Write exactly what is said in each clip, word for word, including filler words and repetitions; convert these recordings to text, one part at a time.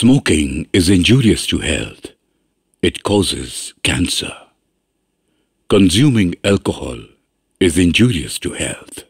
Smoking is injurious to health. It causes cancer. Consuming alcohol is injurious to health.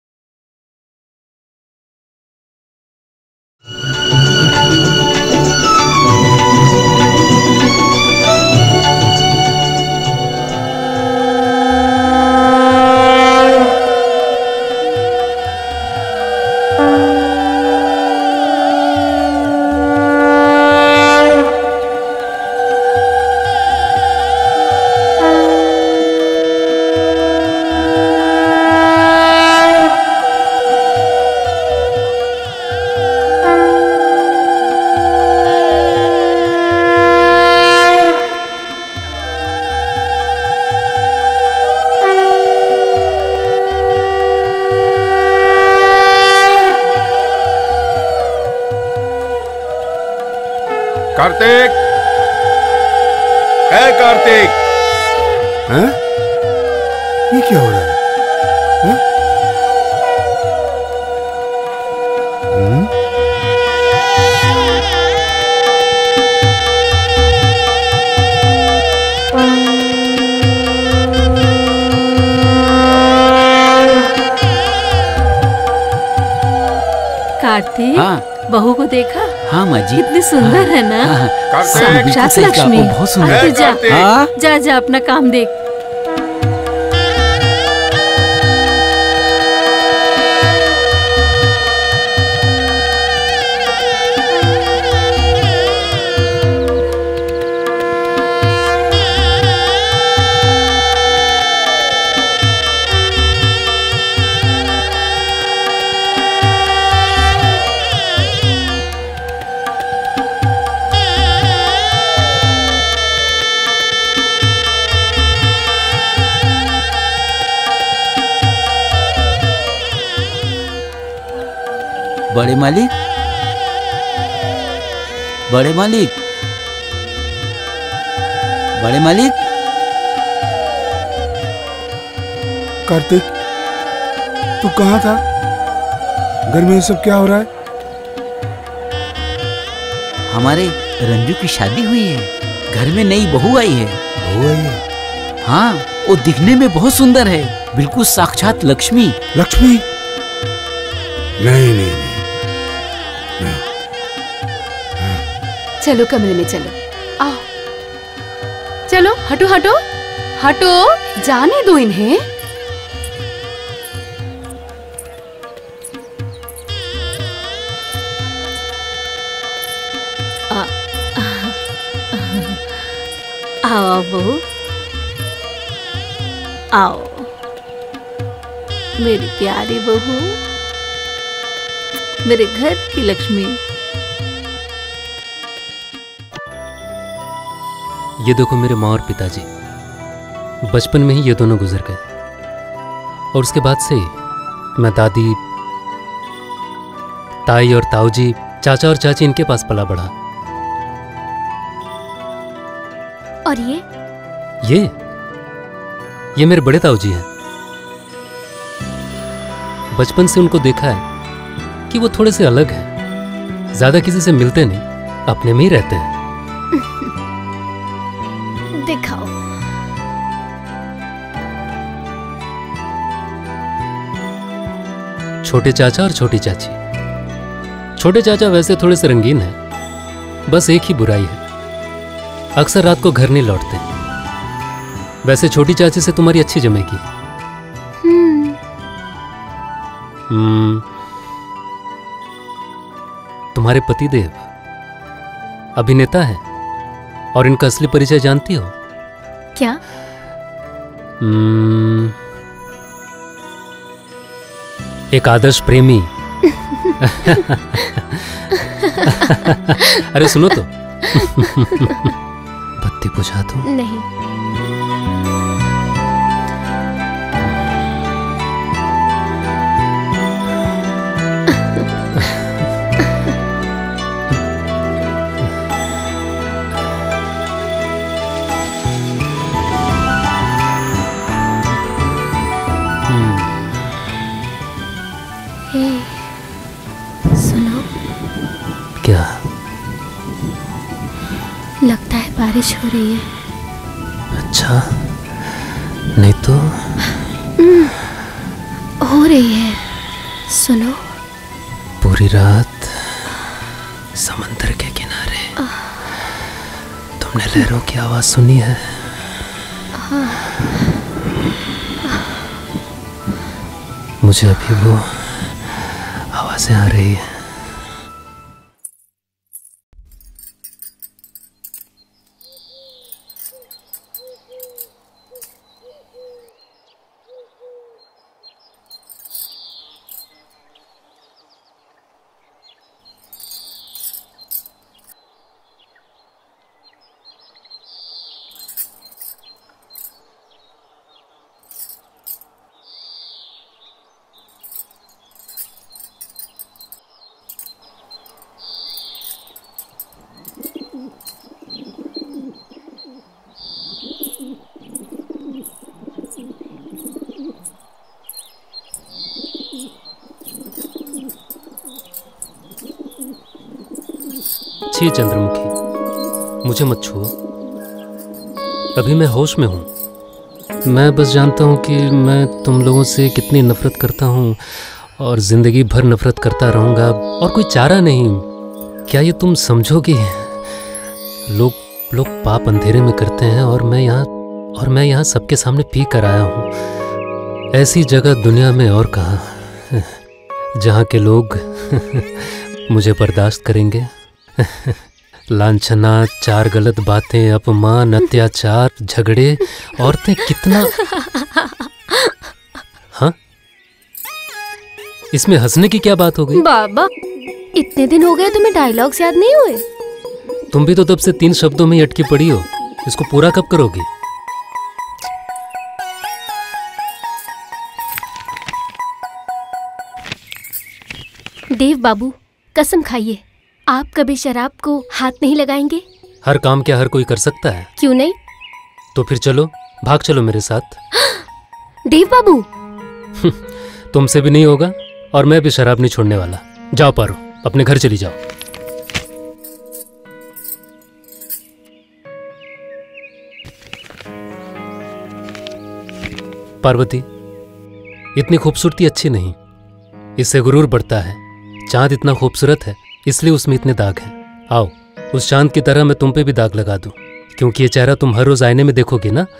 Kartik, है कार्तिक। हैं? ये क्या हो रहा है? हैं? हम्म? कार्तिक, हाँ। बहू को देखा? हाँ माँ जी। कितनी सुंदर है ना? कार्तिक, साक्षात लक्ष्मी। बहुत सुंदर। आ, तू जा, हाँ? जा जा अपना काम देख। बड़े मालिक, बड़े मालिक, बड़े मालिक। कार्तिक, तू कहाँ था? घर में ये सब क्या हो रहा है? हमारे रंजू की शादी हुई है। घर में नई बहू आई है। बहू आई है? हाँ, वो दिखने में बहुत सुंदर है, बिल्कुल साक्षात लक्ष्मी। लक्ष्मी? नहीं नहीं नहीं। चलो कमरे में चलो। आओ, चलो हटो हटो हटो, जाने दो इन्हें। आ, आओ बहू, आओ मेरी प्यारी बहू, मेरे घर की लक्ष्मी। ये देखो मेरे माँ और पिताजी, बचपन में ही ये दोनों गुजर गए और उसके बाद से मैं दादी, ताई और ताऊजी, चाचा और चाची इनके पास पला बढ़ा। और ये ये ये मेरे बड़े ताऊजी हैं। बचपन से उनको देखा है कि वो थोड़े से अलग हैं, ज्यादा किसी से मिलते नहीं, अपने में ही रहते हैं। दिखाओ। छोटे चाचा और छोटी चाची। छोटे चाचा वैसे थोड़े से रंगीन हैं, बस एक ही बुराई है, अक्सर रात को घर नहीं लौटते। वैसे छोटी चाची से तुम्हारी अच्छी जमेगी। हम्म, तुम्हारे पतिदेव अभिनेता है और इनका असली परिचय जानती हो? क्या? हम्म, एक आदर्श प्रेमी। अरे सुनो तो। बत्ती बुझा दो। नहीं। क्या? बारिश हो रही है। अच्छा, नहीं तो हो रही है। सुनो, पूरी रात समंदर के किनारे तुमने लहरों की आवाज सुनी है? मुझे अभी वो आवाजें आ रही है। छी चंद्रमुखी, मुझे मत छुओ। अभी मैं होश में हूँ। मैं बस जानता हूँ कि मैं तुम लोगों से कितनी नफरत करता हूँ और जिंदगी भर नफरत करता रहूँगा, और कोई चारा नहीं। क्या ये तुम समझोगे? लोग लोग पाप अंधेरे में करते हैं और मैं यहाँ और मैं यहाँ सबके सामने पी कर आया हूँ। ऐसी जगह दुनिया में और कहाँ जहाँ के लोग मुझे बर्दाश्त करेंगे। लांछना, चार गलत बातें, अपमान, अत्याचार, झगड़े, औरतें, कितना। हाँ, इसमें हंसने की क्या बात हो गई? बाबा, इतने दिन हो गए तुम्हें डायलॉग्स याद नहीं हुए? तुम भी तो तब से तीन शब्दों में ही अटकी पड़ी हो। इसको पूरा कब करोगी? देव बाबू, कसम खाइए, आप कभी शराब को हाथ नहीं लगाएंगे? हर काम क्या हर कोई कर सकता है? क्यों नहीं? तो फिर चलो, भाग चलो मेरे साथ। देव बाबू, तुमसे भी नहीं होगा और मैं भी शराब नहीं छोड़ने वाला। जाओ पारो, अपने घर चली जाओ। पार्वती, इतनी खूबसूरती अच्छी नहीं, इससे गुरूर बढ़ता है। चांद इतना खूबसूरत है इसलिए उसमें इतने दाग हैं। आओ, उस चांद की तरह मैं तुम पे भी दाग लगा दूं, क्योंकि ये चेहरा तुम हर रोज आईने में देखोगे ना।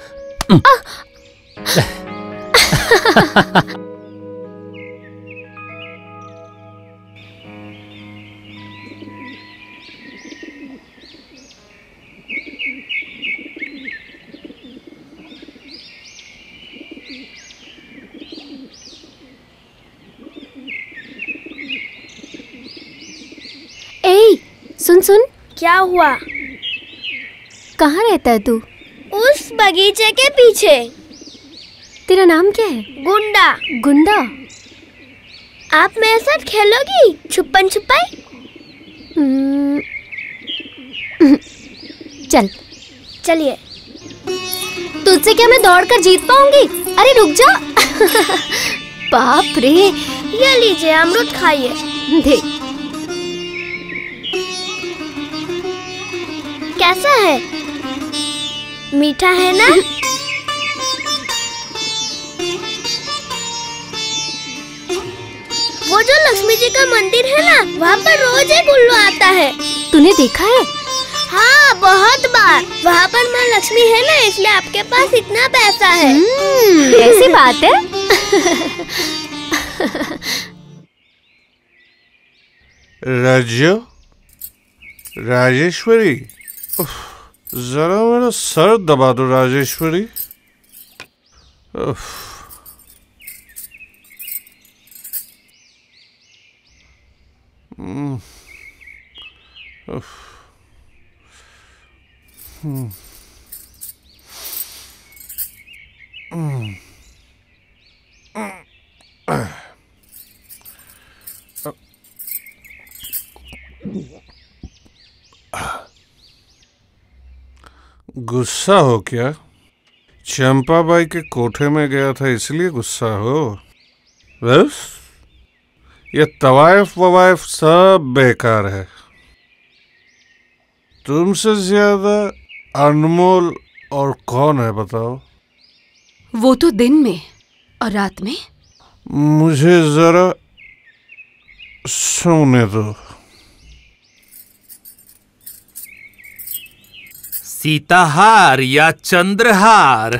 सुन सुन, क्या हुआ? कहाँ रहता है तू? उस बगीचे के पीछे। तेरा नाम क्या है? गुंडा। गुंडा? आप मेरे साथ खेलोगी छुपन छुपाई? चल। चलिए। तुझसे क्या मैं दौड़ कर जीत पाऊंगी? अरे रुक जा। बाप रे। ये लीजिए, अमरूद खाइए। देख कैसा है? मीठा है ना? वो जो लक्ष्मी जी का मंदिर है ना, वहाँ पर रोज एक उल्लू आता है। तूने देखा है? हाँ, बहुत बार। वहाँ पर माँ लक्ष्मी है ना, इसलिए आपके पास इतना पैसा है। ऐसी बात है? राज्य, राजेश्वरी, जरा मेरा सर दबा दो राजेश्वरी। हम्म हम्म गुस्सा हो क्या? चंपाबाई के कोठे में गया था इसलिए गुस्सा हो? बस ये तवायफ ववायफ सब बेकार है। तुमसे ज्यादा अनमोल और कौन है बताओ? वो तो दिन में और रात में। मुझे जरा सोने दो। सीताहार या चंद्रहार?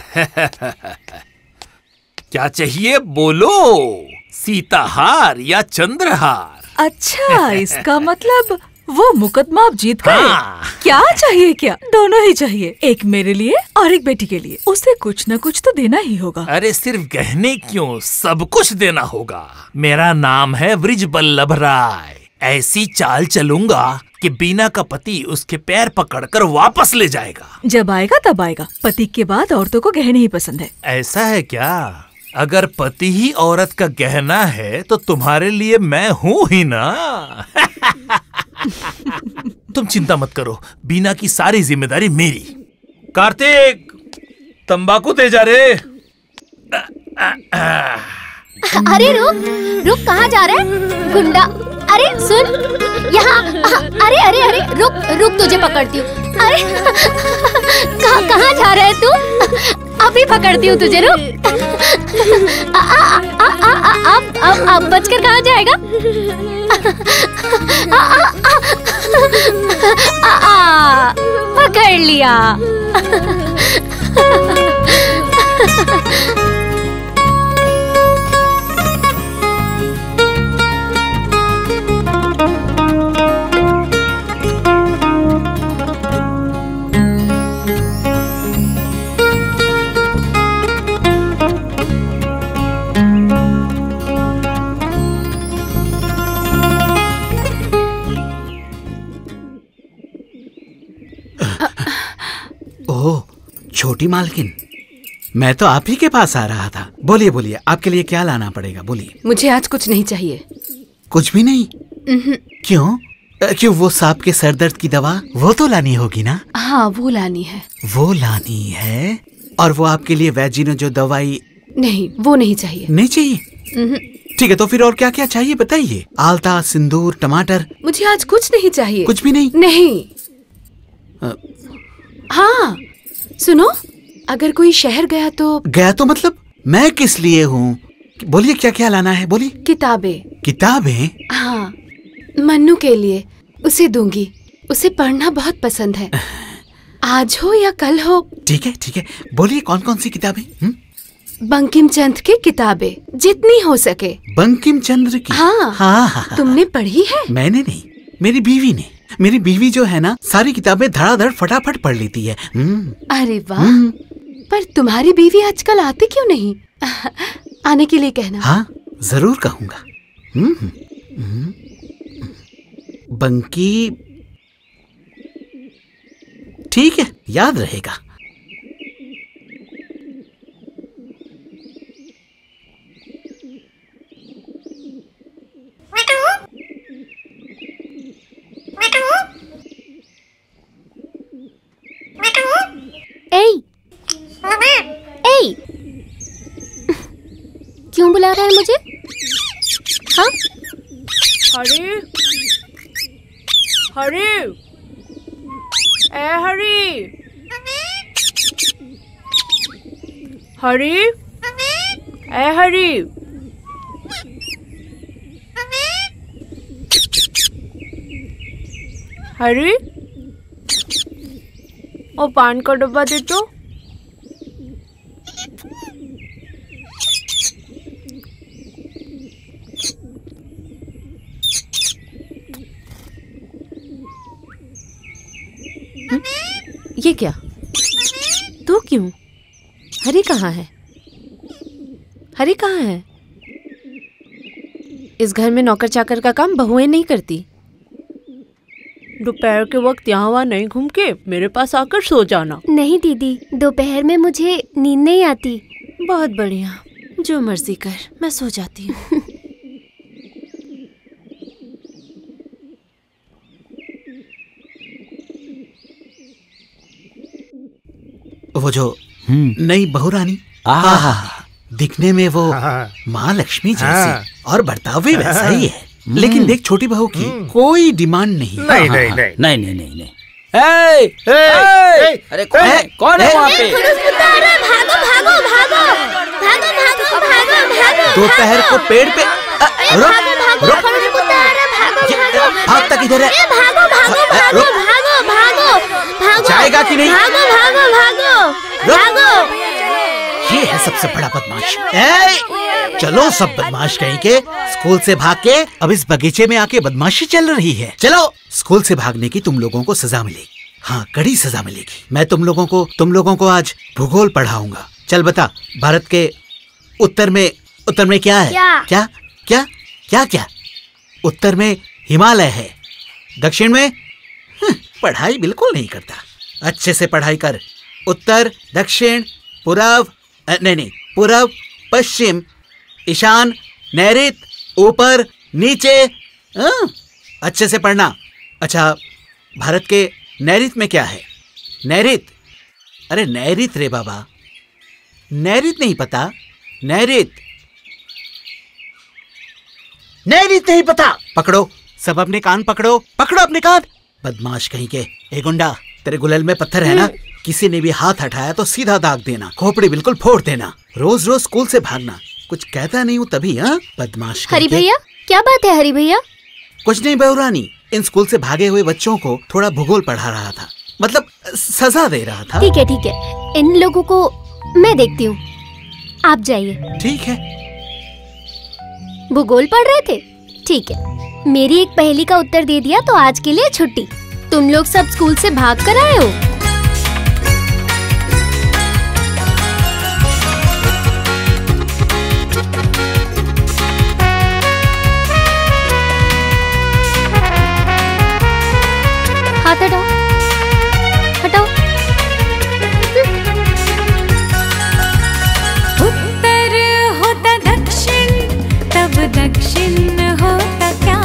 क्या चाहिए बोलो, सीताहार या चंद्रहार? अच्छा, इसका मतलब वो मुकदमा आप जीत गए। हाँ। क्या चाहिए? क्या दोनों ही चाहिए, एक मेरे लिए और एक बेटी के लिए। उसे कुछ न कुछ तो देना ही होगा। अरे सिर्फ गहने क्यों, सब कुछ देना होगा। मेरा नाम है वृषबल्लभ राय। ऐसी चाल चलूंगा कि बीना का पति उसके पैर पकड़कर वापस ले जाएगा। जब आएगा तब आएगा। पति के बाद औरतों को गहने ही पसंद है। ऐसा है क्या? अगर पति ही औरत का गहना है तो तुम्हारे लिए मैं हूँ ही ना। तुम चिंता मत करो, बीना की सारी जिम्मेदारी मेरी। कार्तिक, तंबाकू दे जा रे। अरे रुक रुक, कहाँ जा रहा है गुंडा? अरे सुन यहाँ। अरे अरे अरे रुक रुक, तुझे पकड़ती हूँ। अरे कहाँ कहाँ जा रहा है तू? अभी पकड़ती हूँ तुझे, रुक। अब अब अब बचकर कहाँ जाएगा? आ, आ, आ, आ, आ, पकड़ लिया। ओह, छोटी मालकिन, मैं तो आप ही के पास आ रहा था। बोलिए बोलिए, आपके लिए क्या लाना पड़ेगा, बोलिए। मुझे आज कुछ नहीं चाहिए। कुछ भी नहीं? क्यों? क्यों, वो सांप के सर दर्द की दवा वो तो लानी होगी ना? हाँ, वो लानी है। वो लानी है। और वो आपके लिए वैजिनो जो दवाई? नहीं, वो नहीं चाहिए। नहीं चाहिए? ठीक है, तो फिर और क्या क्या चाहिए बताइए। आलता, सिंदूर, टमाटर? मुझे आज कुछ नहीं चाहिए। कुछ भी नहीं? नहीं। आ, हाँ सुनो, अगर कोई शहर गया तो? गया तो मतलब मैं किस लिए हूँ? बोलिए क्या क्या लाना है, बोलिए। किताबें। किताबें? हाँ, मन्नू के लिए। उसे दूंगी, उसे पढ़ना बहुत पसंद है। आज हो या कल हो। ठीक है ठीक है, बोलिए कौन कौन सी किताबें? बंकिम चंद्र की किताबें, जितनी हो सके। बंकिम चंद्र की? हाँ, हाँ, हाँ। तुमने पढ़ी है? मैंने नहीं, मेरी बीवी ने। मेरी बीवी जो है ना, सारी किताबें धड़ाधड़ फटाफट पढ़ लेती है। अरे वाह। पर तुम्हारी बीवी आजकल आती क्यों नहीं? आने के लिए कहना। हाँ, जरूर कहूँगा। बंकी, ठीक है, याद रहेगा। ए, ए, क्यों बुला रहा है मुझे? हाँ? हरी, हरी, ए हरी, हरी, ए हरी, हरी, ओ पान का डब्बा दे तो। ये क्या? तू क्यों? हरी कहाँ है? हरी कहाँ है? इस घर में नौकर चाकर का काम बहुएं नहीं करती। दोपहर के वक्त यहाँ वहाँ नहीं घूम के मेरे पास आकर सो जाना। नहीं दीदी, दोपहर में मुझे नींद नहीं आती। बहुत बढ़िया, जो मर्जी कर, मैं सो जाती हूँ। वो जो नई बहुरानी, दिखने में वो माँ लक्ष्मी जैसी और बर्ताव भी वैसा ही है। लेकिन देख छोटी बहू की कोई डिमांड नहीं। नहीं नहीं नहीं नहीं नहीं नहीं नहीं ए, ए, ए, अरे कौन है कौन है वहाँ पे? भागो भागो भागो भागो भागो भागो भागो। दोपहर को पेड़ पे रुक रुक भागता किधर है? भागो भागो भागो भागो भागो भागो। जाएगा कि नहीं? भागो भागो भागो भागो। ये है सबसे बड़ा बदमाश। ए, चलो सब बदमाश कहीं के स्कूल से भाग के अब इस बगीचे में आके बदमाशी चल रही है। चलो स्कूल से भागने की तुम लोगों को सजा मिलेगी। हाँ कड़ी सजा मिलेगी। मैं तुम लोगों को तुम लोगों को आज भूगोल पढ़ाऊंगा। चल बता, भारत के उत्तर में उत्तर में क्या है? क्या क्या क्या क्या क्या? उत्तर में हिमालय है, दक्षिण में पढ़ाई बिल्कुल नहीं करता। अच्छे से पढ़ाई कर। उत्तर, दक्षिण, पूर्व, नहीं नहीं पूर्व, पश्चिम, ईशान, नैऋत्य, ऊपर, नीचे। हाँ, अच्छे से पढ़ना। अच्छा, भारत के नैऋत्य में क्या है? नैऋत्य, अरे नैऋत्य रे बाबा, नैऋत्य नहीं पता? नैऋत्य नैऋत्य नहीं पता? पकड़ो सब अपने कान पकड़ो, पकड़ो अपने कान। बदमाश कहीं के। ए गुंडा, तेरे गुलेल में पत्थर है ना? किसी ने भी हाथ हटाया तो सीधा दाग देना, खोपड़ी बिल्कुल फोड़ देना। रोज रोज स्कूल से भागना, कुछ कहता नहीं हूँ तभी। हाँ बदमाश। हरी भैया क्या बात है? हरी भैया कुछ नहीं बहुरानी, इन स्कूल से भागे हुए बच्चों को थोड़ा भूगोल पढ़ा रहा था, मतलब सजा दे रहा था। ठीक है ठीक है, इन लोगों को मैं देखती हूँ, आप जाइए। ठीक है। भूगोल पढ़ रहे थे? ठीक है, मेरी एक पहेली का उत्तर दे दिया तो आज के लिए छुट्टी। तुम लोग सब स्कूल से भाग कर आए हो। हाथ हटाओ, हटाओ। उत्तर होता दक्षिण, तब दक्षिण होता क्या?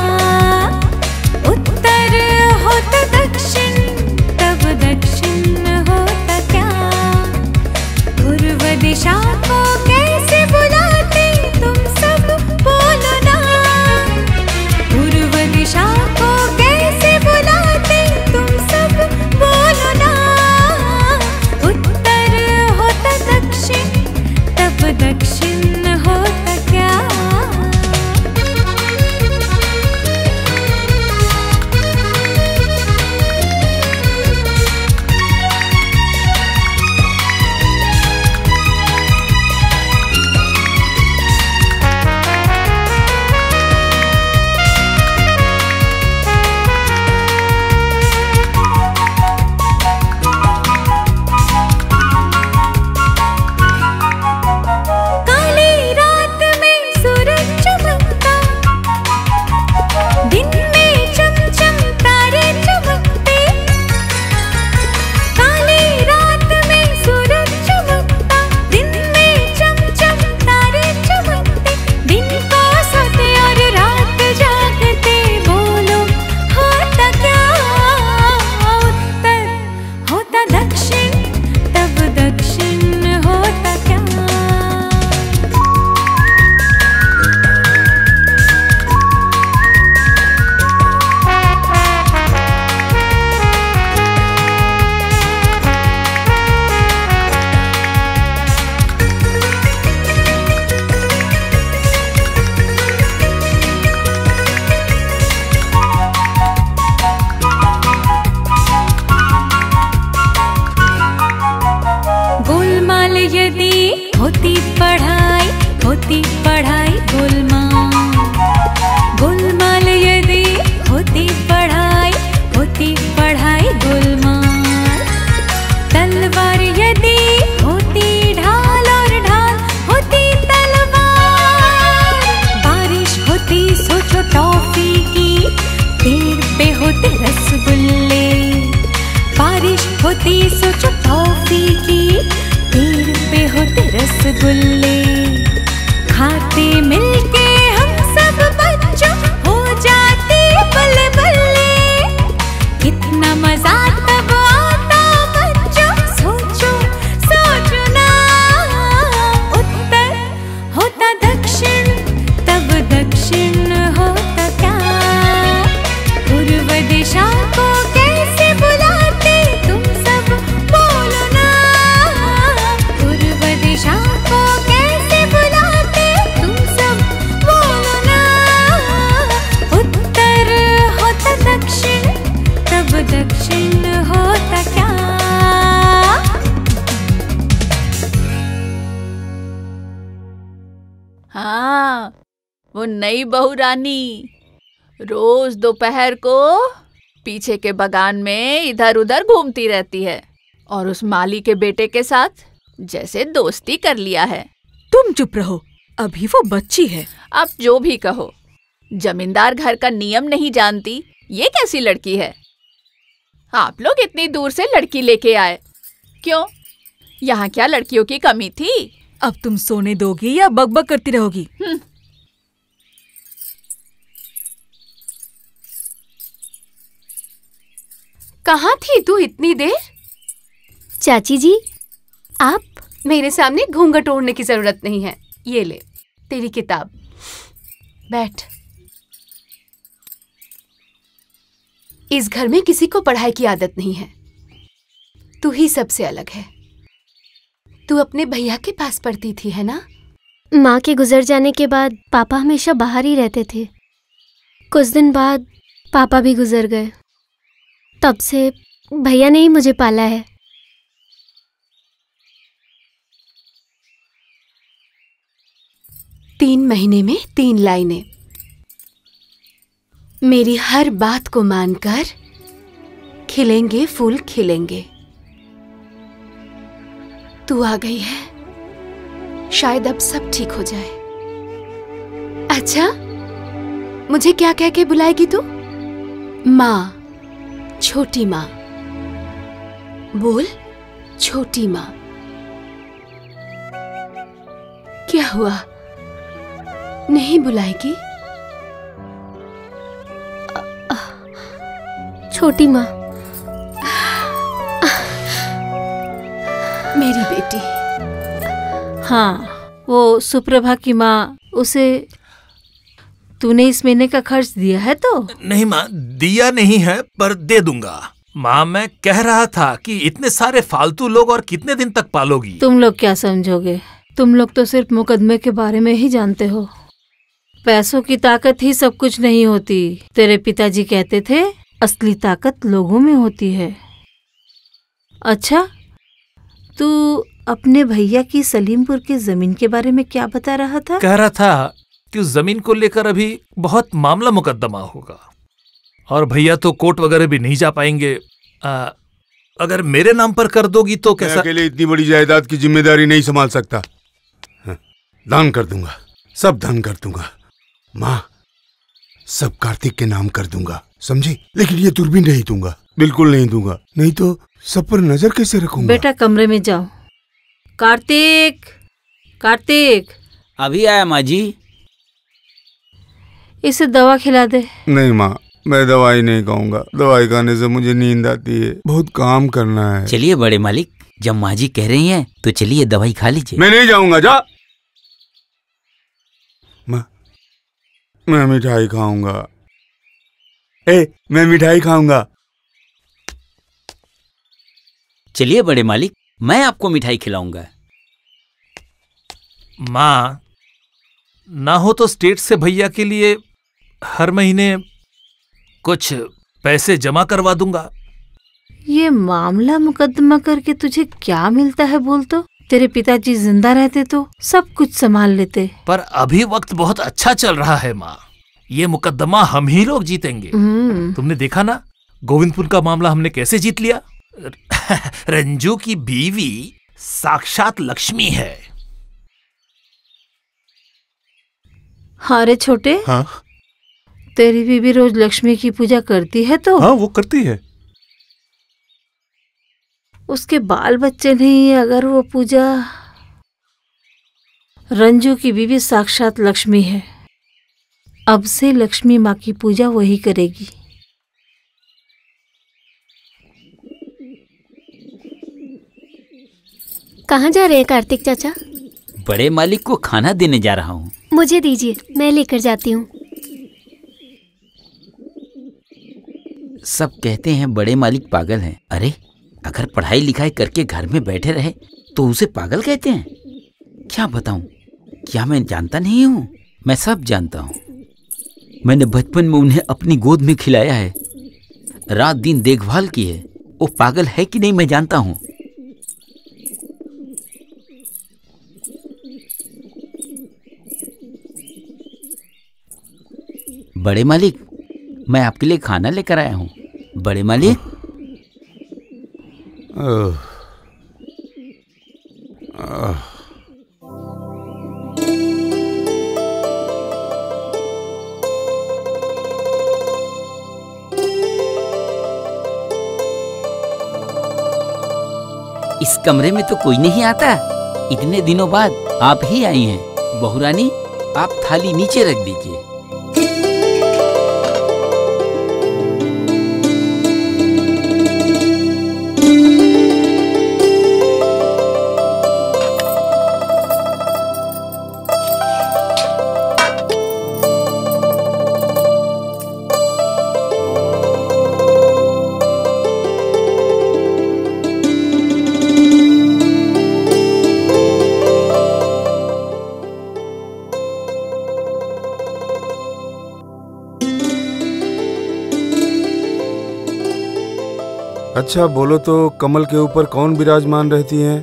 उत्तर होता दक्षिण, तब दक्षिण होता क्या? पूर्व दिशा को कैसे बुलाते तुम सब बोलो ना? पूर्व दिशा को कैसे बुलाते तुम सब बोलो ना? उत्तर होता दक्षिण, तब दक्षिण होता क्या? काली रात में सूरज चमकता, दिन में चमचम तारे चमकते। काली रात में सूरज चमकता, दिन में चमचम तारे चमकते। दिन को सोते और रात जागते, बोलो होता क्या? उत्तर होता दक्षिण, तब दक्षिण होता क्या? गोलमाल यदि होती पढ़ाई, होती पढ़ाई गोलमाल। गोलमाल यदि होती पढ़ाई, होती पढ़ाई गोलमाल। तलवार यदि होती ढाल और ढाल होती तलवार। बारिश होती सोचो टॉफी की, पेड़ पे होते रसगुल्ले। बारिश होती सोचो टॉफी की, पेड़ पे होते रसगुल्ले। खाते मिलके हम सब बच्चों, हो जाते बल्ले बल्ले। कितना मजा तब आता बच्चों, सोचो सोचो ना। उत्तर होता दक्षिण, तब दक्षिण होता क्या? पूर्व दिशा को कैसे बुलाते वो नई बहू रानी रोज दोपहर को पीछे के बगान में इधर उधर घूमती रहती है और उस माली के बेटे के साथ जैसे दोस्ती कर लिया है। तुम चुप रहो, अभी वो बच्ची है। अब जो भी कहो, जमींदार घर का नियम नहीं जानती, ये कैसी लड़की है? आप लोग इतनी दूर से लड़की लेके आए, क्यों? यहाँ क्या लड़कियों की कमी थी? अब तुम सोने दोगी या बकबक करती रहोगी? कहाँ थी तू इतनी देर? चाची जी, आप? मेरे सामने घूंघट ओढ़ने की जरूरत नहीं है। ये ले तेरी किताब, बैठ। इस घर में किसी को पढ़ाई की आदत नहीं है, तू ही सबसे अलग है। तू अपने भैया के पास पढ़ती थी, है ना? माँ के गुजर जाने के बाद पापा हमेशा बाहर ही रहते थे। कुछ दिन बाद पापा भी गुजर गए, तब से भैया ने ही मुझे पाला है। तीन महीने में तीन लाइनें, मेरी हर बात को मानकर खिलेंगे फूल खिलेंगे। तू आ गई है, शायद अब सब ठीक हो जाए। अच्छा, मुझे क्या कह के बुलाएगी तू? माँ, छोटी माँ। बोल, छोटी माँ। क्या हुआ, नहीं बुलाएगी? छोटी माँ। मेरी बेटी। हाँ, वो सुप्रभा की माँ, उसे तूने इस महीने का खर्च दिया है? तो नहीं माँ, दिया नहीं है, पर दे दूंगा। माँ, मैं कह रहा था कि इतने सारे फालतू लोग और कितने दिन तक पालोगी? तुम लोग क्या समझोगे? तुम लोग तो सिर्फ मुकदमे के बारे में ही जानते हो। पैसों की ताकत ही सब कुछ नहीं होती। तेरे पिताजी कहते थे, असली ताकत लोगों में होती है। अच्छा, तू अपने भैया की सलीमपुर की जमीन के बारे में क्या बता रहा था? कह रहा था कि उस जमीन को लेकर अभी बहुत मामला मुकदमा होगा और भैया तो कोर्ट वगैरह भी नहीं जा पाएंगे। आ, अगर मेरे नाम पर कर दोगी तो कैसा? मैं अकेले इतनी बड़ी जायदाद की जिम्मेदारी नहीं संभाल सकता। दान कर दूंगा, सब दान कर दूंगा। माँ, सब कार्तिक के नाम कर दूंगा, समझी? लेकिन ये दूरबीन नहीं दूंगा, बिल्कुल नहीं दूंगा, नहीं तो सब पर नजर कैसे रखूंगा? बेटा, कमरे में जाओ। कार्तिक, कार्तिक। अभी आया माँ जी। इसे दवा खिला दे। नहीं माँ, मैं दवाई नहीं खाऊंगा, दवाई खाने से मुझे नींद आती है, बहुत काम करना है। चलिए बड़े मालिक, जब माँ जी कह रही हैं तो चलिए दवाई खा लीजिए। मैं नहीं जाऊंगा, जा। माँ, मैं मिठाई खाऊंगा। ए, मैं मिठाई खाऊंगा। चलिए बड़े मालिक, मैं आपको मिठाई खिलाऊंगा। माँ, ना हो तो स्टेट से भैया के लिए हर महीने कुछ पैसे जमा करवा दूंगा। ये मामला मुकदमा करके तुझे क्या मिलता है बोल तो? तेरे पिताजी जिंदा रहते तो सब कुछ संभाल लेते। पर अभी वक्त बहुत अच्छा चल रहा है माँ, ये मुकदमा हम ही लोग जीतेंगे। तुमने देखा ना, गोविंदपुर का मामला हमने कैसे जीत लिया। रंजू की बीवी साक्षात लक्ष्मी है। हाँ रे छोटे। हाँ? तेरी बीवी रोज लक्ष्मी की पूजा करती है तो? हाँ, वो करती है। उसके बाल बच्चे नहीं, अगर वो पूजा, रंजू की बीवी साक्षात लक्ष्मी है। अब से लक्ष्मी माँ की पूजा वही करेगी। कहाँ जा रहे हैं कार्तिक चाचा? बड़े मालिक को खाना देने जा रहा हूँ। मुझे दीजिए, मैं लेकर जाती हूँ। सब कहते हैं बड़े मालिक पागल हैं। अरे, अगर पढ़ाई लिखाई करके घर में बैठे रहे तो उसे पागल कहते हैं? क्या बताऊं, क्या मैं जानता नहीं हूँ? मैं सब जानता हूँ। मैंने बचपन में उन्हें अपनी गोद में खिलाया है, रात दिन देखभाल की है। वो पागल है कि नहीं मैं जानता हूँ। बड़े मालिक, मैं आपके लिए खाना लेकर आया हूँ। बड़े मालिक। आह, आह। इस कमरे में तो कोई नहीं आता। इतने दिनों बाद आप ही आई हैं। बहू रानी, आप थाली नीचे रख दीजिए। अच्छा बोलो तो, कमल के ऊपर कौन विराजमान रहती है?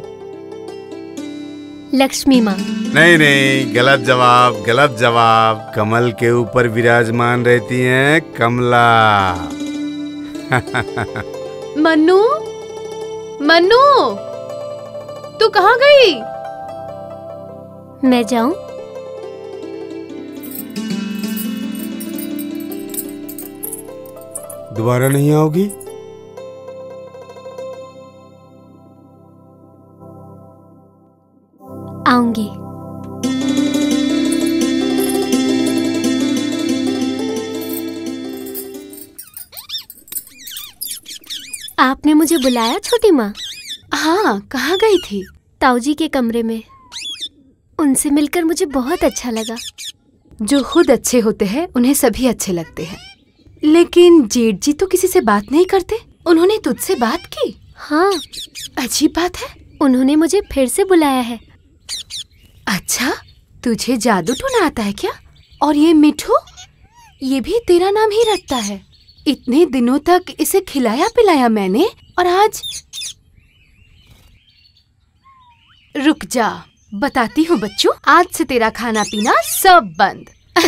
लक्ष्मी माँ। नहीं नहीं, गलत जवाब, गलत जवाब। कमल के ऊपर विराजमान रहती हैं कमला। मन्नू, मन्नू, तू कहाँ गई? मैं जाऊं? दोबारा नहीं आओगी? आऊंगी। आपने मुझे बुलाया छोटी माँ? हाँ, कहाँ गई थी? ताऊजी के कमरे में। उनसे मिलकर मुझे बहुत अच्छा लगा। जो खुद अच्छे होते हैं उन्हें सभी अच्छे लगते हैं। लेकिन जेठ जी तो किसी से बात नहीं करते। उन्होंने तुझसे बात की? हाँ। अजीब बात है। उन्होंने मुझे फिर से बुलाया है। अच्छा, तुझे जादू टोना आता है क्या? और ये मिठू, ये भी तेरा नाम ही रखता है। इतने दिनों तक इसे खिलाया पिलाया मैंने, और आज। रुक जा, बताती हूँ बच्चों, आज से तेरा खाना पीना सब बंद।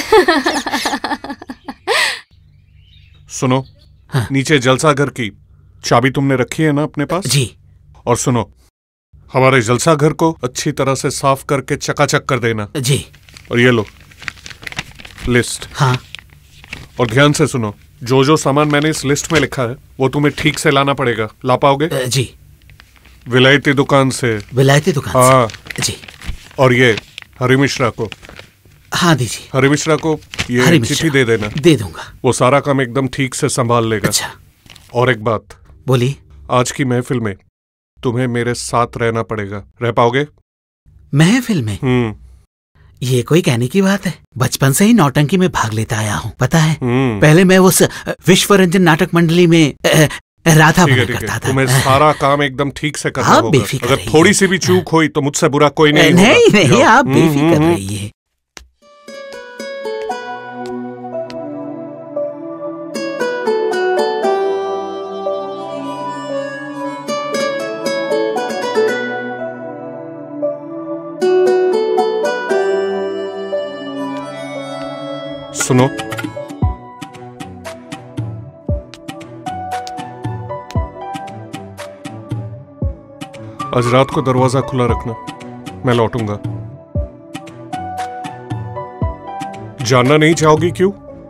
सुनो, हाँ। नीचे जलसा घर की चाबी तुमने रखी है ना अपने पास? जी। और सुनो, हमारे जलसा घर को अच्छी तरह से साफ करके चकाचक कर देना। जी। और ये लो लिस्ट। हाँ। और ध्यान से सुनो, जो जो सामान मैंने इस लिस्ट में लिखा है वो तुम्हें ठीक से लाना पड़ेगा। ला पाओगे? जी। विलायती दुकान से। विलायती दुकान हाँ से? जी। और ये हरी मिश्रा को। हाँ दीजिए। हरी मिश्रा को ये चिट्ठी दे देना। दे दूंगा। वो सारा काम एकदम ठीक से संभाल लेगा। अच्छा। और एक बात। बोलिए। आज की महफिल में तुम्हें मेरे साथ रहना पड़ेगा। रह पाओगे? महफिल में? हम्म। ये कोई कहने की बात है? बचपन से ही नौटंकी में भाग लेता आया हूँ, पता है। पहले मैं उस विश्व रंजन नाटक मंडली में राधा बना करता था। तुम्हें सारा काम एकदम ठीक से करना आप होगा। बेफिक्र अगर थोड़ी सी भी चूक हुई तो मुझसे बुरा कोई नहीं होगा। नहीं नहीं, आप बेफिक्र रहिए। सुनो, आज रात को दरवाजा खुला रखना, मैं लौटूंगा। जानना नहीं चाहोगी क्यों?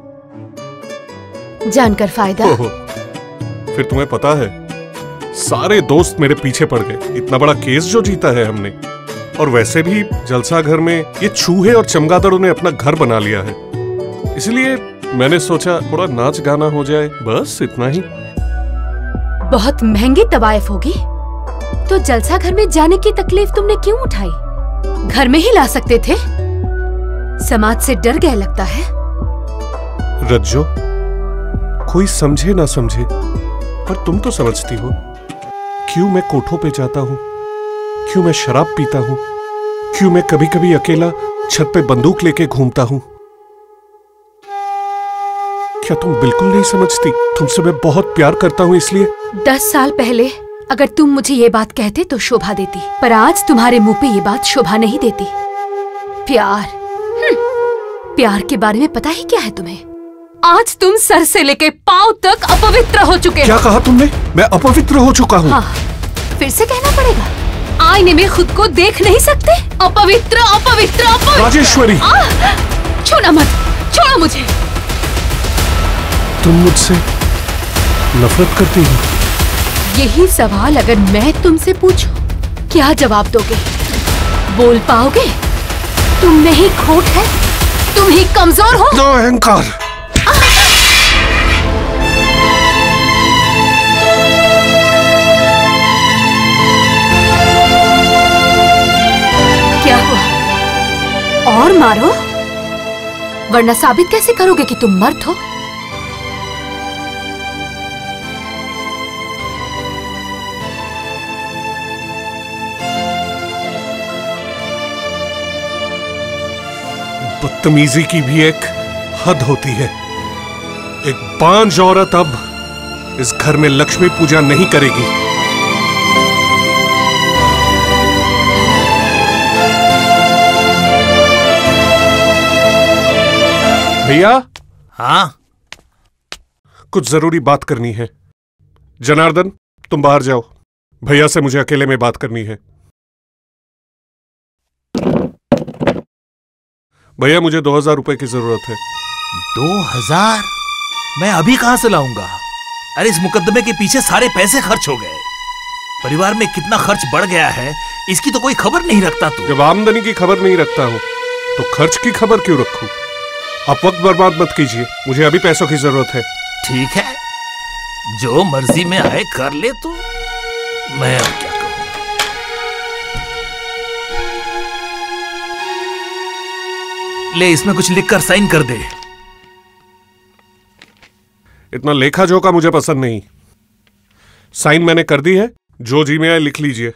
जानकर फायदा। ओहो, फिर तुम्हें पता है सारे दोस्त मेरे पीछे पड़ गए। इतना बड़ा केस जो जीता है हमने, और वैसे भी जलसा घर में ये चूहे और चमगादड़ों ने अपना घर बना लिया है। इसलिए मैंने सोचा थोड़ा नाच गाना हो जाए, बस इतना ही। बहुत महंगी तवायफ होगी तो जलसा घर में जाने की तकलीफ तुमने क्यों उठाई? घर में ही ला सकते थे। समाज से डर गए लगता है। रज्जो, कोई समझे ना समझे, पर तुम तो समझती हो। क्यों मैं कोठों पे जाता हूँ, क्यों मैं शराब पीता हूँ, क्यों मैं कभी कभी अकेला छत पे बंदूक लेके घूमता हूँ। क्या तुम बिल्कुल नहीं समझती? तुमसे मैं बहुत प्यार करता हूँ, इसलिए। दस साल पहले अगर तुम मुझे ये बात कहते तो शोभा देती, पर आज तुम्हारे मुंह पे ये बात शोभा नहीं देती। प्यार, प्यार के बारे में पता ही क्या है तुम्हें? आज तुम सर से लेके पांव तक अपवित्र हो चुके हो। क्या कहा तुमने? मैं अपवित्र हो चुका हूँ। हाँ, फिर से कहना पड़ेगा। आईने में खुद को देख नहीं सकते? अपवित्र अपवित्र अपवित्र। राजेश्वरी, छूना मत, छोड़ो मुझे। तुम मुझसे नफरत करती हो? यही सवाल अगर मैं तुमसे पूछूं, क्या जवाब दोगे? बोल पाओगे? तुम में ही खोट है, तुम ही कमजोर हो। तो अहंकार। क्या हुआ? और मारो, वरना साबित कैसे करोगे कि तुम मर्द हो? बदतमीजी की भी एक हद होती है। एक बांझ औरत अब इस घर में लक्ष्मी पूजा नहीं करेगी। भैया। हाँ, कुछ जरूरी बात करनी है। जनार्दन, तुम बाहर जाओ, भैया से मुझे अकेले में बात करनी है। भैया, मुझे दो हजार रुपए की जरूरत है। दो हजार? मैं अभी कहां से लाऊंगा? अरे इस मुकदमे के पीछे सारे पैसे खर्च हो गए। परिवार में कितना खर्च बढ़ गया है, इसकी तो कोई खबर नहीं रखता तू। जब आमदनी की खबर नहीं रखता हूं तो खर्च की खबर क्यों रखूं? आप वक्त बर्बाद मत कीजिए, मुझे अभी पैसों की जरूरत है। ठीक है, जो मर्जी में आए कर ले तू, मैं अब क्या करूं? ले, इसमें कुछ लिखकर साइन कर दे। इतना लेखा जोखा मुझे पसंद नहीं। साइन मैंने कर दी है, जो जी में आए लिख लीजिए।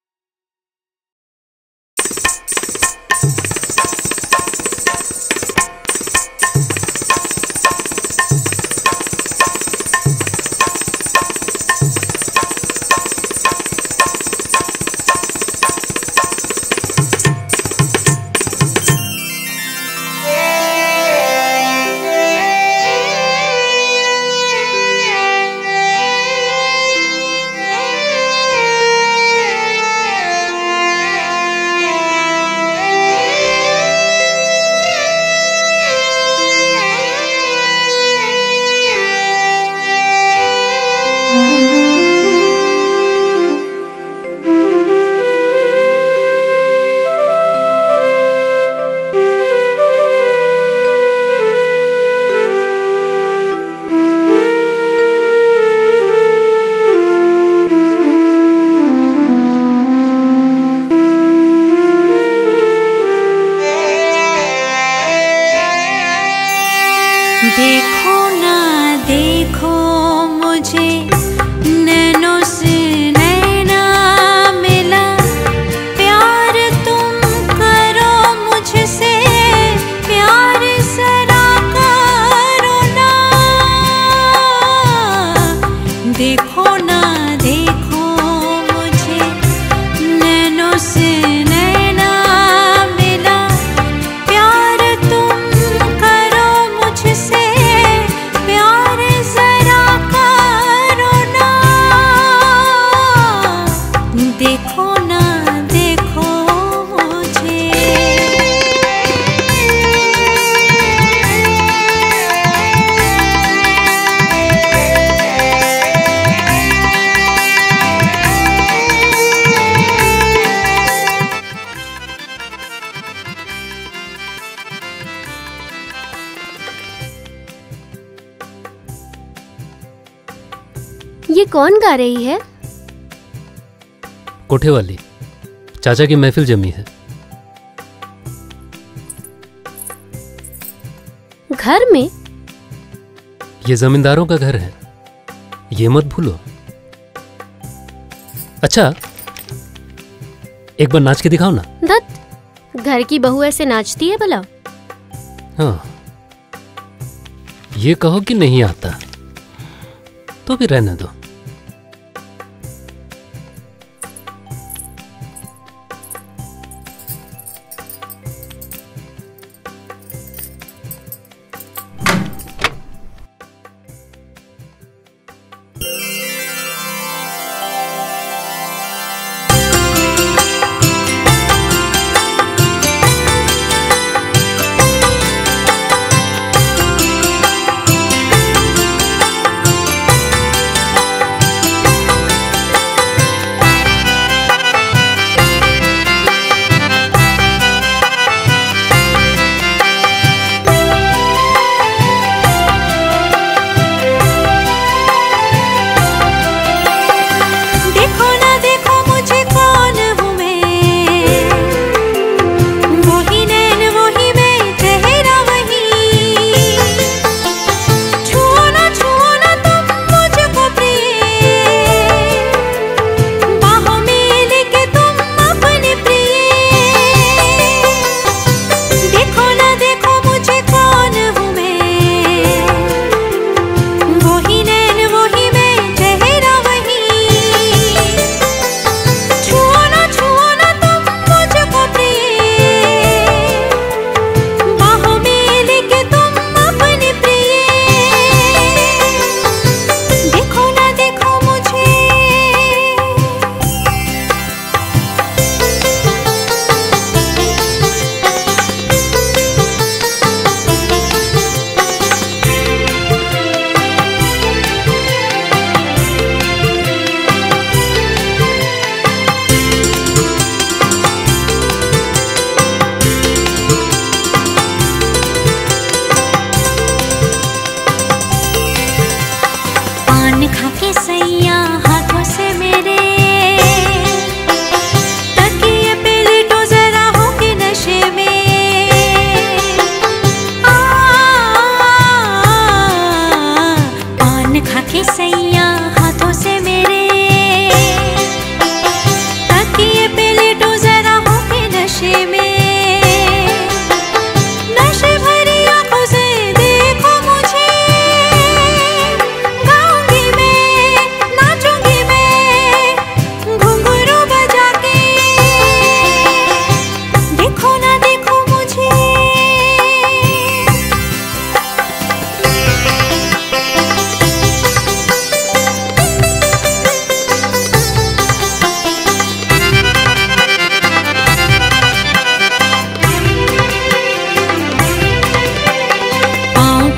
देखो ना देखो मुझे, नैनों से नैना मिला, प्यार तुम करो मुझसे, प्यार जरा करो ना। देखो ना देखो मुझे, नैनों से नैना मिला, प्यार तुम करो मुझसे, प्यार जरा करो ना। देखो ना देखो मुझे। ये कौन गा रही है? कोठे वाली चाचा की महफिल जमी है। घर में? ये जमींदारों का घर है, ये मत भूलो। अच्छा, एक बार नाच के दिखाओ ना। दत्त, घर की बहू ऐसे नाचती है भला? हाँ, ये कहो कि नहीं आता तो भी रहने दो।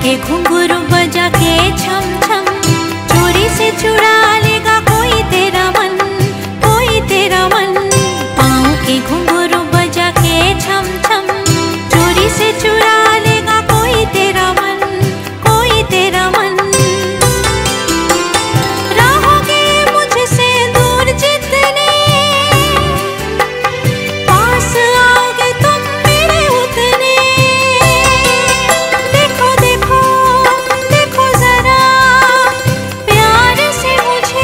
के घुंघरू बजा के छम छम, चोरी से चुरा लेगा कोई तेरा मन, कोई तेरा मन। पाँव के घुंघरू बजा के छम छम, चोरी से चुरा लेगा कोई तेरा मन, कोई तेरा मन। रहोगे मुझसे दूर जितने, पास आओगे तुम मेरे उतने। देखो देखो देखो जरा प्यार से मुझे।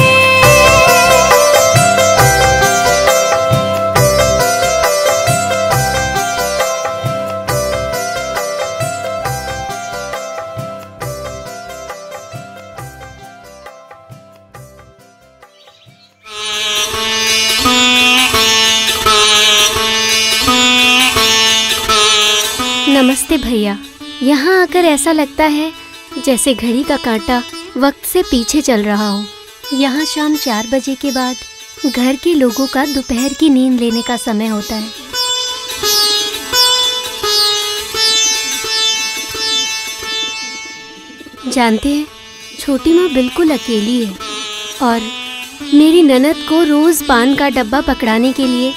नमस्ते भैया। यहाँ आकर ऐसा लगता है जैसे घड़ी का कांटा वक्त से पीछे चल रहा हो। यहाँ शाम चार बजे के बाद घर के लोगों का दोपहर की नींद लेने का समय होता है। जानते हैं, छोटी माँ बिल्कुल अकेली है और मेरी ननद को रोज पान का डब्बा पकड़ाने के लिए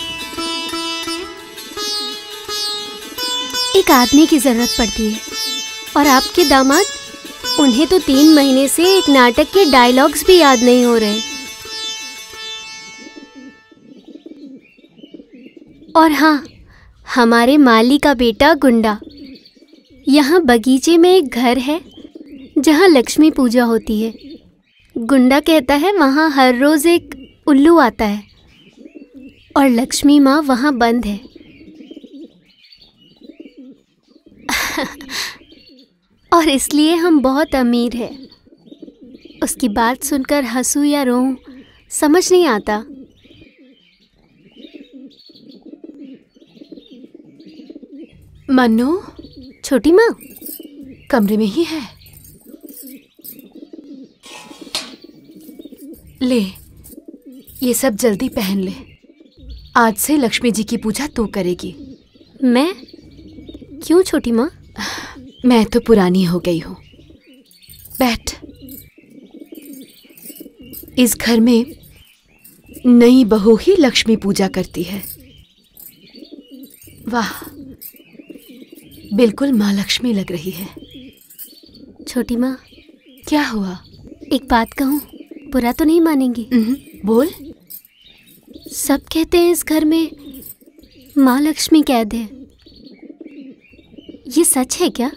एक आदमी की जरूरत पड़ती है। और आपके दामाद, उन्हें तो तीन महीने से एक नाटक के डायलॉग्स भी याद नहीं हो रहे। और हाँ, हमारे माली का बेटा गुंडा। यहाँ बगीचे में एक घर है जहाँ लक्ष्मी पूजा होती है। गुंडा कहता है वहाँ हर रोज एक उल्लू आता है और लक्ष्मी माँ वहाँ बंद है। और इसलिए हम बहुत अमीर हैं। उसकी बात सुनकर हंसूं या रोऊं समझ नहीं आता। मन्नू, छोटी माँ कमरे में ही है। ले, ये सब जल्दी पहन ले। आज से लक्ष्मी जी की पूजा तू करेगी। मैं? क्यों छोटी माँ? मैं तो पुरानी हो गई हूँ। बैठ। इस घर में नई बहू ही लक्ष्मी पूजा करती है। वाह, बिल्कुल माँ लक्ष्मी लग रही है। छोटी माँ, क्या हुआ? एक बात कहूँ, बुरा तो नहीं मानेंगी? बोल। सब कहते हैं इस घर में माँ लक्ष्मी कैद है। ये सच है क्या?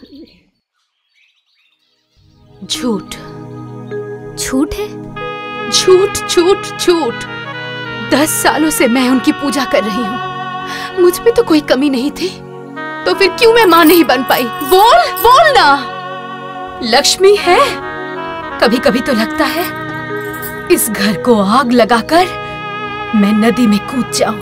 झूठ। झूठ है? झूठ झूठ झूठ। दस सालों से मैं उनकी पूजा कर रही हूँ। मुझ में तो कोई कमी नहीं थी, तो फिर क्यों मैं माँ नहीं बन पाई? बोल बोल ना। लक्ष्मी है। कभी कभी तो लगता है इस घर को आग लगाकर मैं नदी में कूद जाऊं।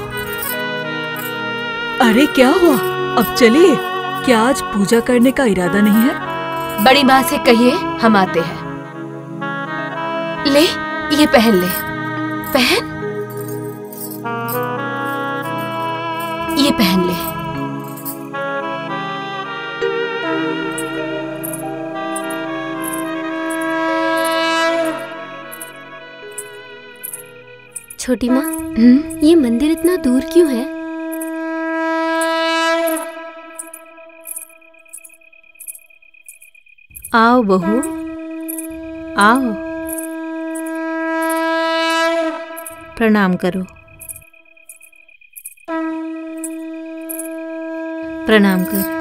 अरे क्या हुआ? अब चलिए। क्या आज पूजा करने का इरादा नहीं है? बड़ी माँ से कहिए हम आते हैं। ले, ये पहन ले। पहन। ये पहन ले। छोटी माँ, ये मंदिर इतना दूर क्यों है? आओ बहू, आओ। प्रणाम करो। प्रणाम कर।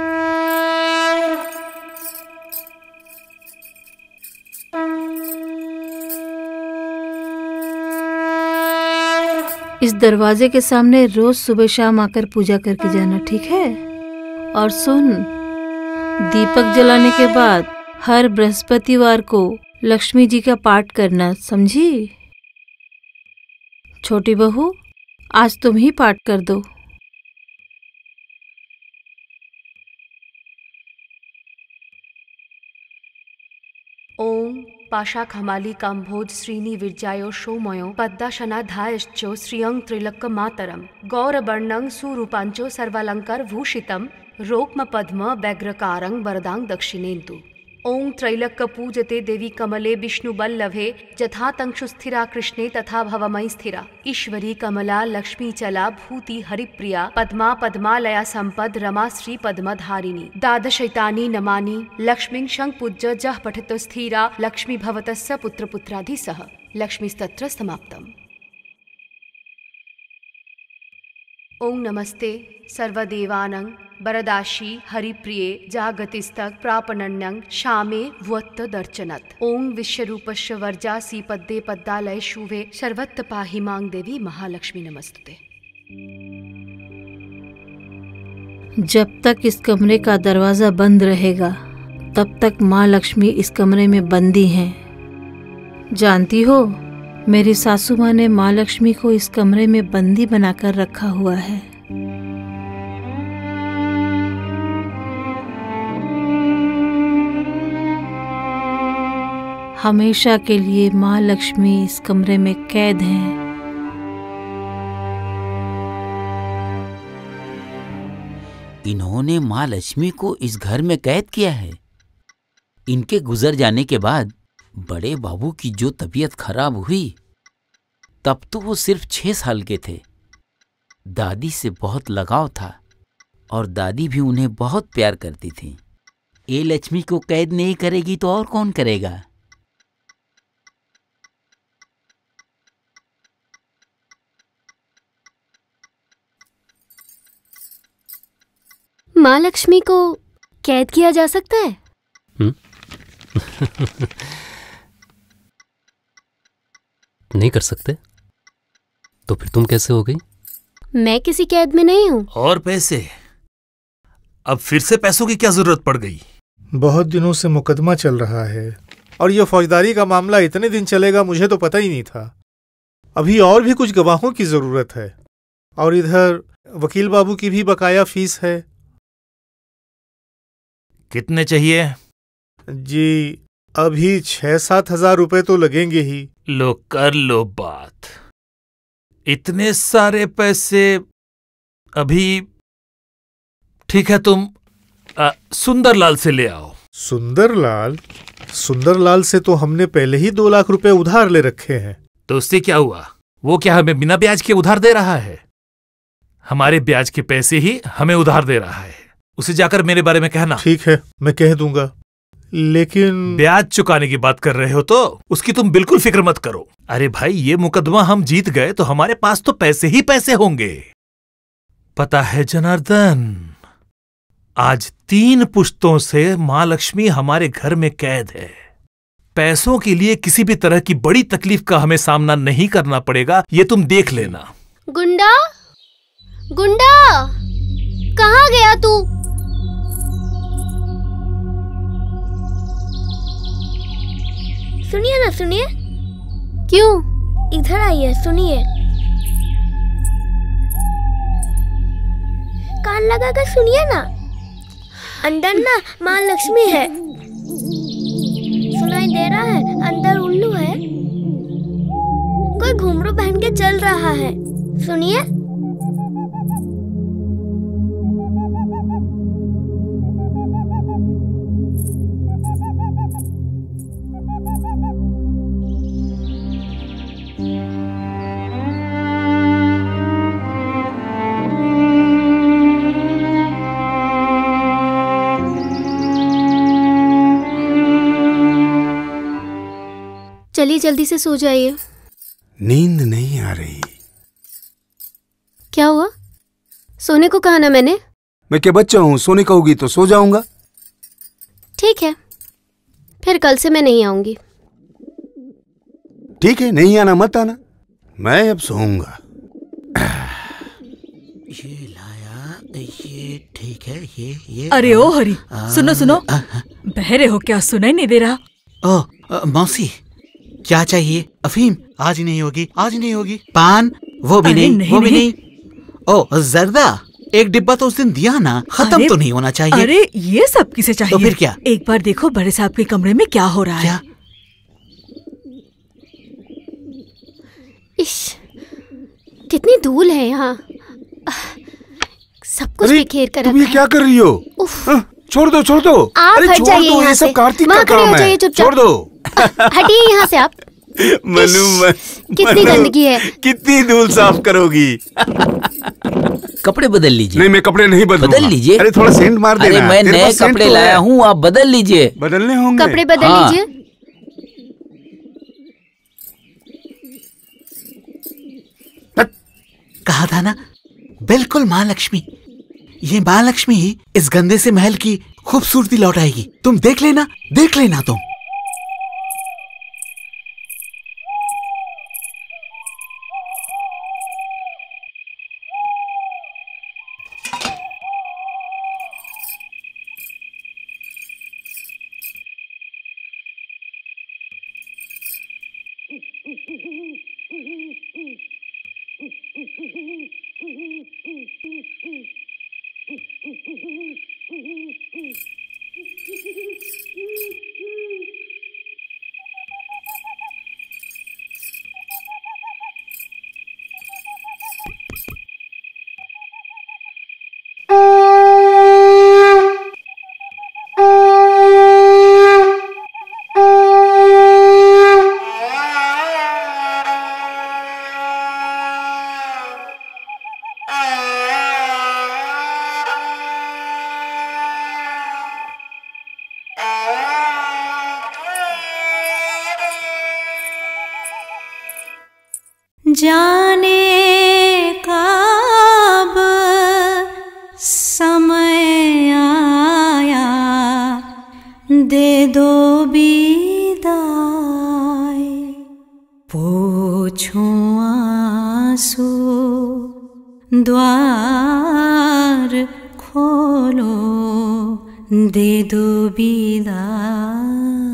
इस दरवाजे के सामने रोज सुबह शाम आकर पूजा करके जाना, ठीक है? और सुन, दीपक जलाने के बाद हर बृहस्पतिवार को लक्ष्मी जी का पाठ करना, समझी? छोटी बहू, आज तुम ही पाठ कर दो। ओम पाशाखमाली काम्भोज श्रीनी विरजायो शोमयो पद्माशनाधायश्चो श्रियं त्रिलक्क मातरम गौरवर्णं सुरूपांचो सर्वालंकार भूषितम रोक्म पद्म व्यग्रकारं वरदां दक्षिणेन्दु। ओं त्रैलक्य पूजते देवी कमले विष्णुबल्लभे जथा तंक्षुस्थिरा कृष्णे तथा भवमयी स्थिरा ईश्वरी कमला लक्ष्मी चला भूति हरिप्रिया पद्मा पद्मालया संपद रमा श्री पद्मधारिणी द्वादशैतानि नमानि लक्ष्मीं शंखपूज्य जः पठितो स्थिरा लक्ष्मी भवतस्य पुत्रपुत्राधि सह लक्ष्मीस्तत्र समाप्तम्। ओं नमस्ते सर्वदेवानं वरदाशी हरिप्रिये जागतिस्तक प्रापणन्यं शामे वुत्त दर्शनत् ओं विश्वरूपस्य वर्जासी पद्मे पद्मालये शुभे सर्वत्र पाहि मां देवी महालक्ष्मी नमस्ते। जब तक इस कमरे का दरवाजा बंद रहेगा तब तक माँ लक्ष्मी इस कमरे में बंदी हैं। जानती हो, मेरी सासू माँ ने माँ लक्ष्मी को इस कमरे में बंदी बनाकर रखा हुआ है। हमेशा के लिए माँ लक्ष्मी इस कमरे में कैद हैं। इन्होंने माँ लक्ष्मी को इस घर में कैद किया है। इनके गुजर जाने के बाद बड़े बाबू की जो तबीयत खराब हुई तब तो वो सिर्फ छह साल के थे। दादी से बहुत लगाव था और दादी भी उन्हें बहुत प्यार करती थी। ये लक्ष्मी को कैद नहीं करेगी तो और कौन करेगा। माँ लक्ष्मी को कैद किया जा सकता है? नहीं कर सकते तो फिर तुम कैसे हो गई? मैं किसी कैद में नहीं हूँ। और पैसे? अब फिर से पैसों की क्या जरूरत पड़ गई? बहुत दिनों से मुकदमा चल रहा है और ये फौजदारी का मामला इतने दिन चलेगा मुझे तो पता ही नहीं था। अभी और भी कुछ गवाहों की जरूरत है और इधर वकील बाबू की भी बकाया फीस है। कितने चाहिए? जी अभी छह सात हजार रुपए तो लगेंगे ही। लो कर लो बात। इतने सारे पैसे अभी? ठीक है, तुम आ, सुंदरलाल से ले आओ। सुंदरलाल? सुंदरलाल से तो हमने पहले ही दो लाख रुपए उधार ले रखे हैं। तो उससे क्या हुआ? वो क्या हमें बिना ब्याज के उधार दे रहा है? हमारे ब्याज के पैसे ही हमें उधार दे रहा है। उसे जाकर मेरे बारे में कहना। ठीक है, मैं कह दूंगा, लेकिन ब्याज चुकाने की बात कर रहे हो तो उसकी तुम बिल्कुल फिक्र मत करो। अरे भाई, ये मुकदमा हम जीत गए तो हमारे पास तो पैसे ही पैसे होंगे। पता है जनार्दन, आज तीन पुश्तों से माँ लक्ष्मी हमारे घर में कैद है। पैसों के लिए किसी भी तरह की बड़ी तकलीफ का हमें सामना नहीं करना पड़ेगा, ये तुम देख लेना। गुंडा, गुंडा, कहाँ गया तू? सुनिए ना, सुनिए। क्यों? इधर आइए, सुनिए। कान लगा कर सुनिए ना। अंदर ना माँ लक्ष्मी है। सुनाई दे रहा है? अंदर उल्लू है। कोई घुंघरू पहन के चल रहा है। सुनिए। चलिए जल्दी से सो जाइए। नींद नहीं आ रही। क्या हुआ? सोने को कहा ना मैंने। मैं क्या बच्चा हूँ? सोने कहोगी तो सो जाऊंगा। ठीक है, फिर कल से मैं नहीं आऊंगी। ठीक है, नहीं आना मत आना, मैं अब सोऊंगा। ये लाया, ये ठीक है। ये ये अरे ओ हरी, सुनो सुनो, बहरे हो क्या? सुनाई नहीं दे रहा? ओ मौसी, क्या चाहिए? अफीम? आज नहीं होगी, आज नहीं होगी। पान? वो भी नहीं, नहीं, वो भी नहीं, नहीं। ओ जर्दा? एक डिब्बा तो उस दिन दिया ना, खत्म तो नहीं होना चाहिए। अरे ये सब किसे चाहिए? तो फिर क्या? एक बार देखो बड़े साहब के कमरे में क्या हो रहा क्या? है। इश, कितनी धूल है यहाँ। सब कुछ बिखेर कर रखा है। तुम ये क्या कर रही हो? उफ, छोड़ दो छोड़ दो। आप अरे हट छोड़ जाइए दो, यहाँ ये से। सब कार्तिक का वहाँ खड़े काम हो है। जाइए चुपचाप। छोड़ दो। हटिए यहाँ से आप। मनु मन, कितनी मनु, गंदगी है। कितनी धूल साफ करोगी? कपड़े बदल लीजिए। नहीं मैं कपड़े नहीं बदलूंगा। बदल लीजिए। अरे थोड़ा सेंट मार देना। अरे मैं तेरे नए पास सेंट कपड़े तो लाया है। हूँ, आप बदल लीजिए। बदलने होंगे। कपड़े बदल हाँ। लीजिए। कहा था ना, बिल्कुल माँ लक्ष्मी। ये माँ लक्ष्मी ही इस गंदे से महल की खूबसूरती लौटाएगी। तुम देख लेना, देख लेना तुम। जाने कब समय आया, दे दो विदाई। पूछो आंसू द्वार खोलो, दे दो विदाई।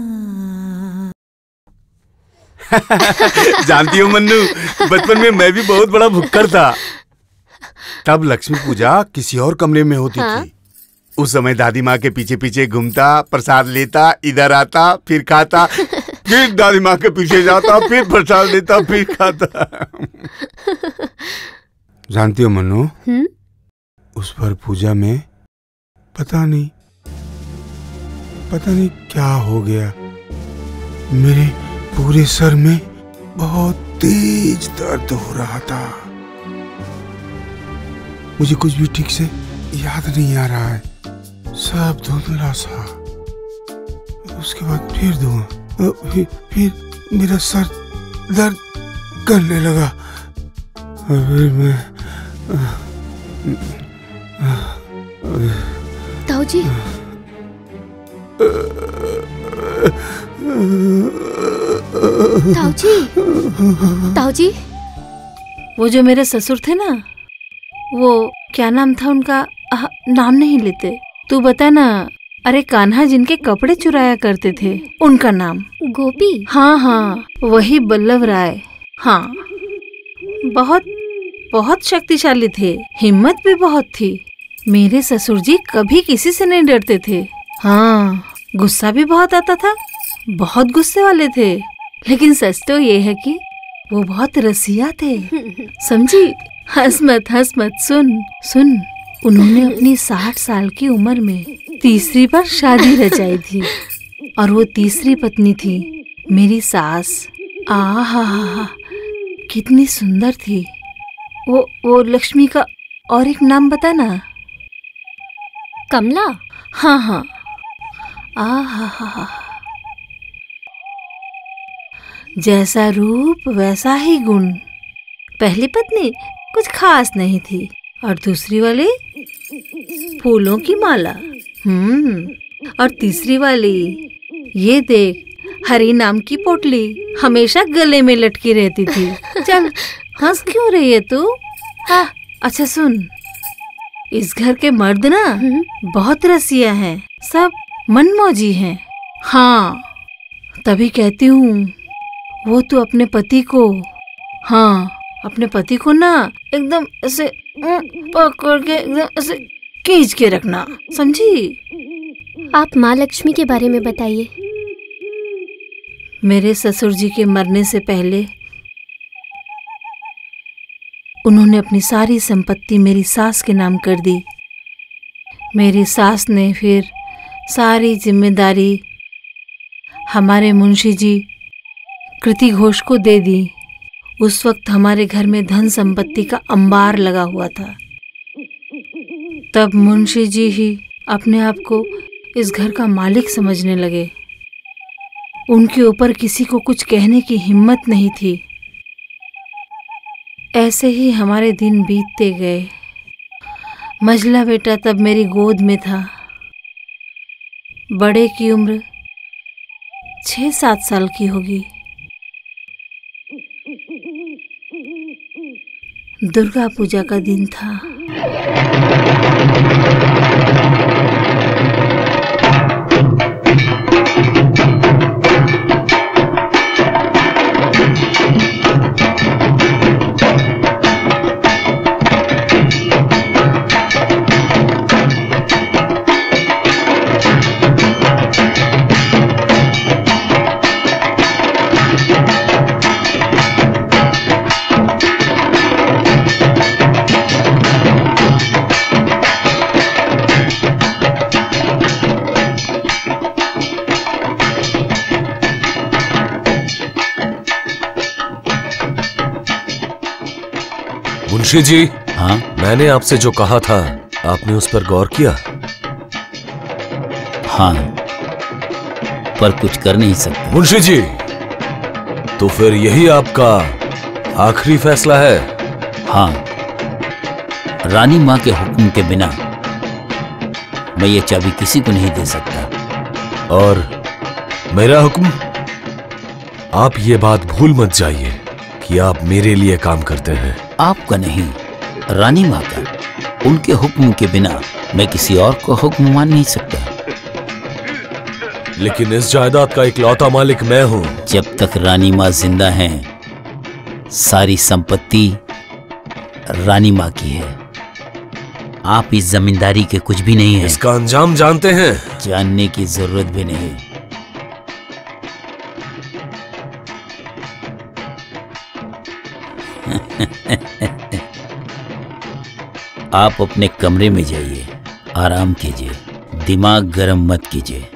जानती हो मन्नू, बचपन में मैं भी बहुत बड़ा भुक्कड़ था। तब लक्ष्मी पूजा किसी और कमरे में होती हाँ? थी। उस समय दादी माँ के पीछे पीछे घूमता, प्रसाद लेता, इधर आता, फिर खाता, फिर दादी माँ के पीछे जाता, फिर प्रसाद लेता, फिर खाता। जानती हो मन्नू, उस पर पूजा में पता नहीं पता नहीं क्या हो गया। मेरे पूरे सर में बहुत तेज दर्द हो रहा था। मुझे कुछ भी ठीक से याद नहीं आ रहा है, सब धुंधला सा। उसके बाद फिर धुआं, फिर, फिर मेरा सर दर्द करने लगा। फिर मैं ताऊ जी, ताऊ जी, ताऊ जी, वो जो मेरे ससुर थे ना, वो क्या नाम था उनका? आ, नाम नहीं लेते। तू बता ना। अरे कान्हा जिनके कपड़े चुराया करते थे, उनका नाम गोपी। हाँ हाँ, वही बल्लभ राय। हाँ, बहुत बहुत शक्तिशाली थे, हिम्मत भी बहुत थी। मेरे ससुर जी कभी किसी से नहीं डरते थे। हाँ, गुस्सा भी बहुत आता था, बहुत गुस्से वाले थे। लेकिन सच तो ये है कि वो बहुत रसिया थे, समझी? हंस मत हंस मत, सुन सुन। उन्होंने अपनी साठ साल की उम्र में तीसरी बार शादी रचाई थी, और वो तीसरी पत्नी थी मेरी सास। आ हा हा, कितनी सुंदर थी वो। वो लक्ष्मी का और एक नाम बता ना। कमला। हाँ हाँ। आ हा हा हा, जैसा रूप वैसा ही गुण। पहली पत्नी कुछ खास नहीं थी, और दूसरी वाली फूलों की माला। हम्म और तीसरी वाली, ये देख, हरी नाम की पोटली हमेशा गले में लटकी रहती थी। चल, हंस क्यों रही है तू? हाँ, अच्छा सुन, इस घर के मर्द ना बहुत रसिया हैं, सब मनमौजी हैं। हाँ, तभी कहती हूँ, वो तू अपने पति को, हाँ अपने पति को ना एकदम ऐसे पकड़ के एकदम ऐसे खींच के रखना, समझी? आप माँ लक्ष्मी के बारे में बताइए। मेरे ससुर जी के मरने से पहले उन्होंने अपनी सारी संपत्ति मेरी सास के नाम कर दी। मेरी सास ने फिर सारी जिम्मेदारी हमारे मुंशी जी कृति घोष को दे दी। उस वक्त हमारे घर में धन संपत्ति का अंबार लगा हुआ था। तब मुंशी जी ही अपने आप को इस घर का मालिक समझने लगे। उनके ऊपर किसी को कुछ कहने की हिम्मत नहीं थी। ऐसे ही हमारे दिन बीतते गए। मझला बेटा तब मेरी गोद में था। बड़े की उम्र छह सात साल की होगी। दुर्गा पूजा का दिन था। मुंशी जी, हाँ, मैंने आपसे जो कहा था आपने उस पर गौर किया? हाँ, पर कुछ कर नहीं सकते। मुंशी जी, तो फिर यही आपका आखिरी फैसला है? हाँ, रानी माँ के हुक्म के बिना मैं ये चाबी किसी को नहीं दे सकता। और मेरा हुक्म? आप ये बात भूल मत जाइए कि आप मेरे लिए काम करते हैं। आपका नहीं, रानी माँ का। उनके हुक्म के बिना मैं किसी और को हुक्म मान नहीं सकता। लेकिन इस जायदाद का इकलौता मालिक मैं हूँ। जब तक रानी माँ जिंदा हैं, सारी संपत्ति रानी माँ की है। आप इस जमींदारी के कुछ भी नहीं है। इसका अंजाम जानते हैं? जानने की जरूरत भी नहीं। आप अपने कमरे में जाइए, आराम कीजिए, दिमाग गरम मत कीजिए।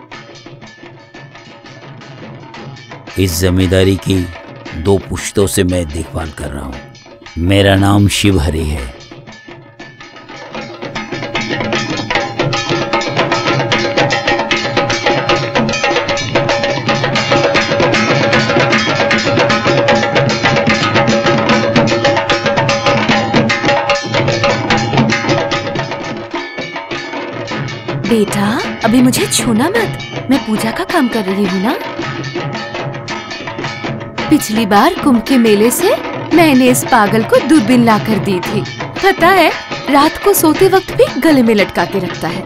इस जमींदारी की दो पुश्तों से मैं देखभाल कर रहा हूं। मेरा नाम शिवहरि है। बेटा, अभी मुझे छूना मत, मैं पूजा का काम कर रही हूँ ना। पिछली बार कुंभ के मेले से मैंने इस पागल को दूरबीन ला कर दी थी। पता है, रात को सोते वक्त भी गले में लटका के रखता है।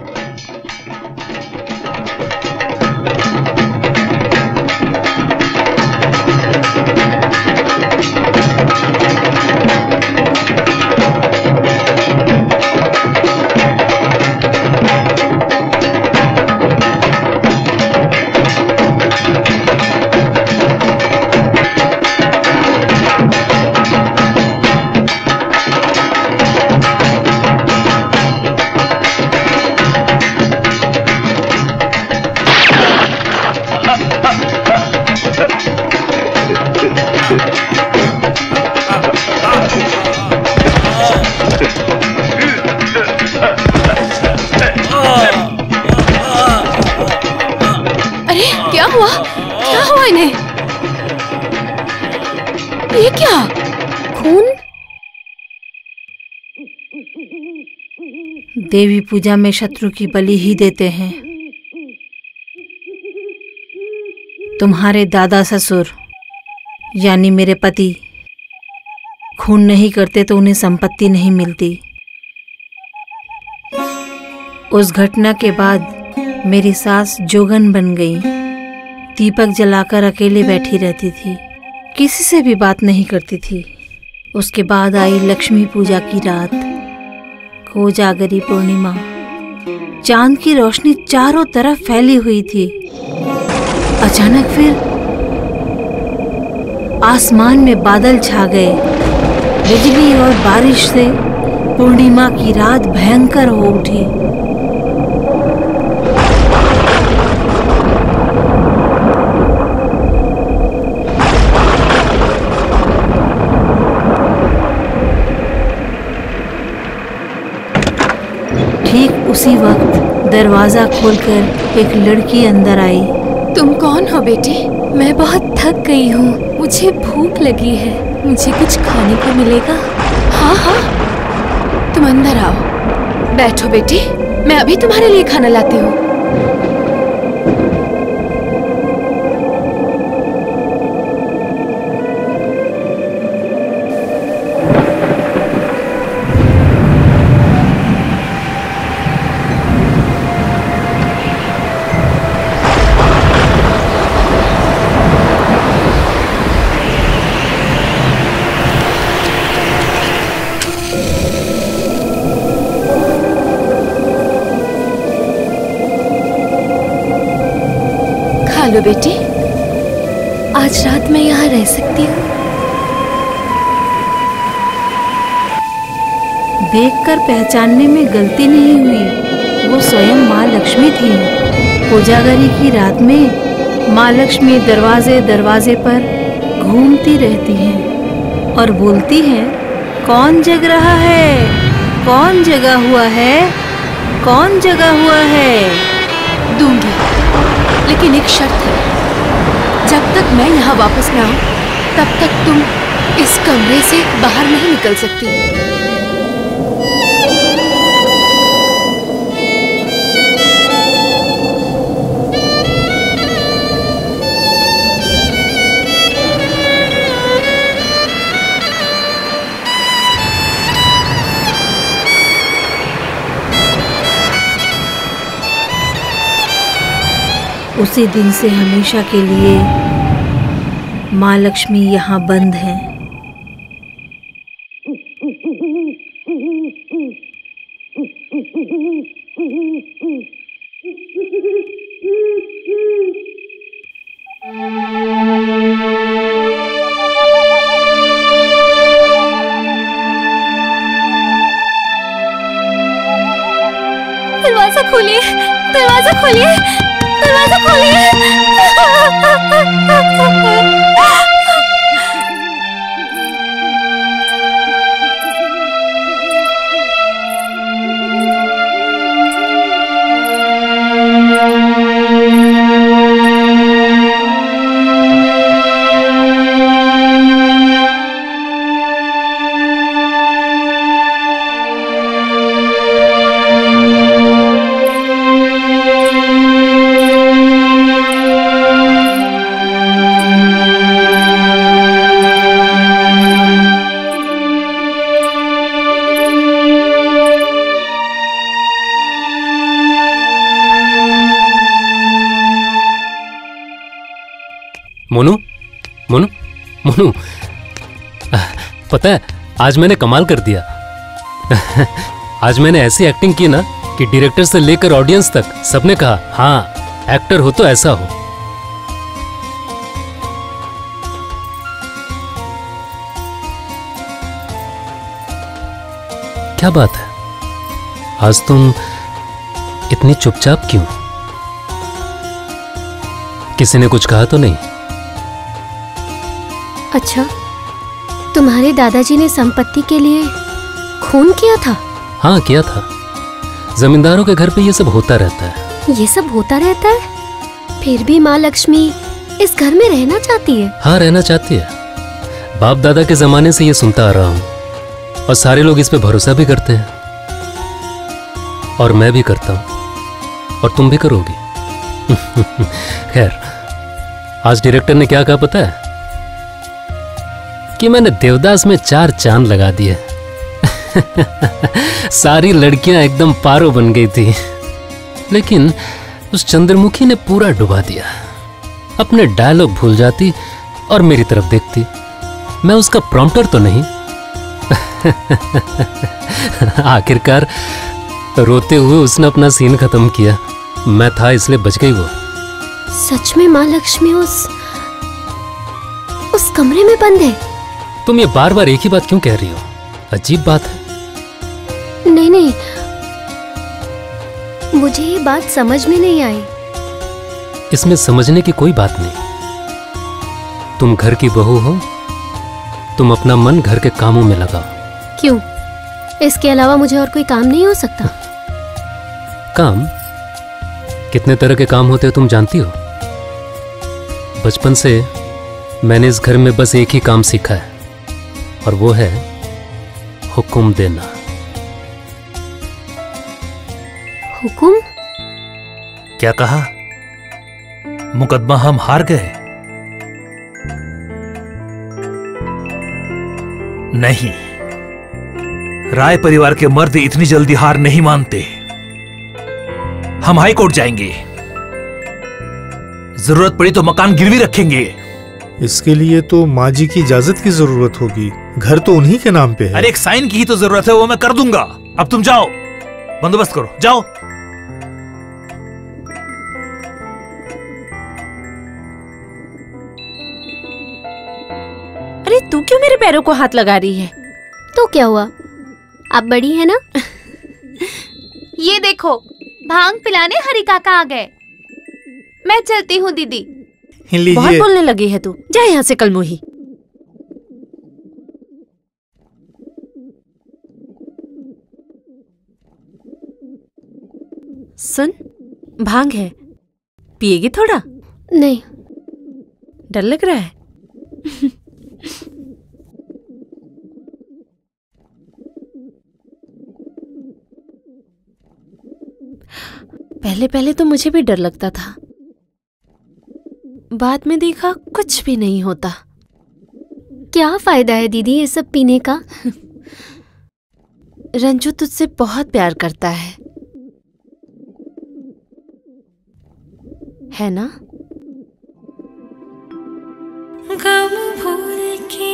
ये क्या? खून? देवी पूजा में शत्रु की बलि ही देते हैं। तुम्हारे दादा ससुर यानी मेरे पति खून नहीं करते तो उन्हें संपत्ति नहीं मिलती। उस घटना के बाद मेरी सास जोगन बन गई। दीपक जलाकर अकेले बैठी रहती थी, किसी से भी बात नहीं करती थी। उसके बाद आई लक्ष्मी पूजा की रात, कोजागरी पूर्णिमा। चांद की रोशनी चारों तरफ फैली हुई थी। अचानक फिर आसमान में बादल छा गए। बिजली और बारिश से पूर्णिमा की रात भयंकर हो उठी। उसी वक्त दरवाजा खोलकर एक लड़की अंदर आई। तुम कौन हो बेटे? मैं बहुत थक गई हूँ, मुझे भूख लगी है, मुझे कुछ खाने को मिलेगा? हाँ हाँ, तुम अंदर आओ, बैठो बेटे, मैं अभी तुम्हारे लिए खाना लाती हूँ। लो बेटी, आज रात मैं यहाँ रह सकती हूँ? देखकर पहचानने में गलती नहीं हुई, वो स्वयं माँ लक्ष्मी थी। कोजागरी की रात में माँ लक्ष्मी दरवाजे दरवाजे पर घूमती रहती हैं और बोलती हैं, कौन जग रहा है, कौन जगा हुआ है, कौन जगा हुआ है। दूंगी, लेकिन एक शर्त है, जब तक मैं यहाँ वापस ना आऊं, तब तक तुम इस कमरे से बाहर नहीं निकल सकती। उसी दिन से हमेशा के लिए माँ लक्ष्मी यहाँ बंद है। दरवाजा खोलिए, दरवाजा खोलिए, दरवाजा खोलिए। मोनू, मोनू, मोनू, पता है आज मैंने कमाल कर दिया। आज मैंने ऐसी एक्टिंग की ना कि डायरेक्टर से लेकर ऑडियंस तक सबने कहा, हाँ एक्टर हो तो ऐसा हो। क्या बात है, आज तुम इतनी चुपचाप क्यों? किसी ने कुछ कहा तो नहीं? अच्छा, तुम्हारे दादाजी ने संपत्ति के लिए खून किया था? हाँ किया था। जमींदारों के घर पे ये सब होता रहता है। ये सब होता रहता है? फिर भी माँ लक्ष्मी इस घर में रहना चाहती है? हाँ रहना चाहती है। बाप दादा के जमाने से ये सुनता आ रहा हूँ और सारे लोग इस पे भरोसा भी करते हैं और मैं भी करता हूँ और तुम भी करोगी। खैर, आज डायरेक्टर ने क्या कहा पता है? कि मैंने देवदास में चार चांद लगा दिए। सारी लड़कियां एकदम पारो बन गई थी, लेकिन उस चंद्रमुखी ने पूरा डुबा दिया। अपने डायलॉग भूल जाती और मेरी तरफ देखती। मैं उसका प्रॉम्प्टर तो नहीं। आखिरकार रोते हुए उसने अपना सीन खत्म किया। मैं था इसलिए बच गई वो। सच में माँ लक्ष्मी उस उस कमरे में बंद है? तुम ये बार बार एक ही बात क्यों कह रही हो? अजीब बात है। नहीं नहीं, मुझे ये बात समझ में नहीं आई। इसमें समझने की कोई बात नहीं। तुम घर की बहू हो, तुम अपना मन घर के कामों में लगाओ। क्यों? इसके अलावा मुझे और कोई काम नहीं हो सकता? काम? कितने तरह के काम होते हैं तुम जानती हो? बचपन से मैंने इस घर में बस एक ही काम सीखा है, और वो है हुक्म देना। हुक्म? क्या कहा? मुकदमा हम हार गए? नहीं, राय परिवार के मर्द इतनी जल्दी हार नहीं मानते। हम हाई कोर्ट जाएंगे, जरूरत पड़ी तो मकान गिरवी रखेंगे। इसके लिए तो माँ जी की इजाजत की जरूरत होगी, घर तो उन्हीं के नाम पे है। अरे एक साइन की ही तो जरूरत है, वो मैं कर दूंगा। अब तुम जाओ, बंदोबस्त करो, जाओ। अरे तू क्यों मेरे पैरों को हाथ लगा रही है? तो क्या हुआ, आप बड़ी है ना। ये देखो, भांग पिलाने हरि काका आ गए। मैं चलती हूँ दीदी। बहुत बोलने लगी है तू, जा यहाँ से कलमुही। सुन, भांग है, पिएगी थोड़ा? नहीं। डर लग रहा है? पहले पहले तो मुझे भी डर लगता था, बाद में देखा कुछ भी नहीं होता। क्या फायदा है दीदी ये सब पीने का? रंजू तुझसे बहुत प्यार करता है, है ना? गम भूल के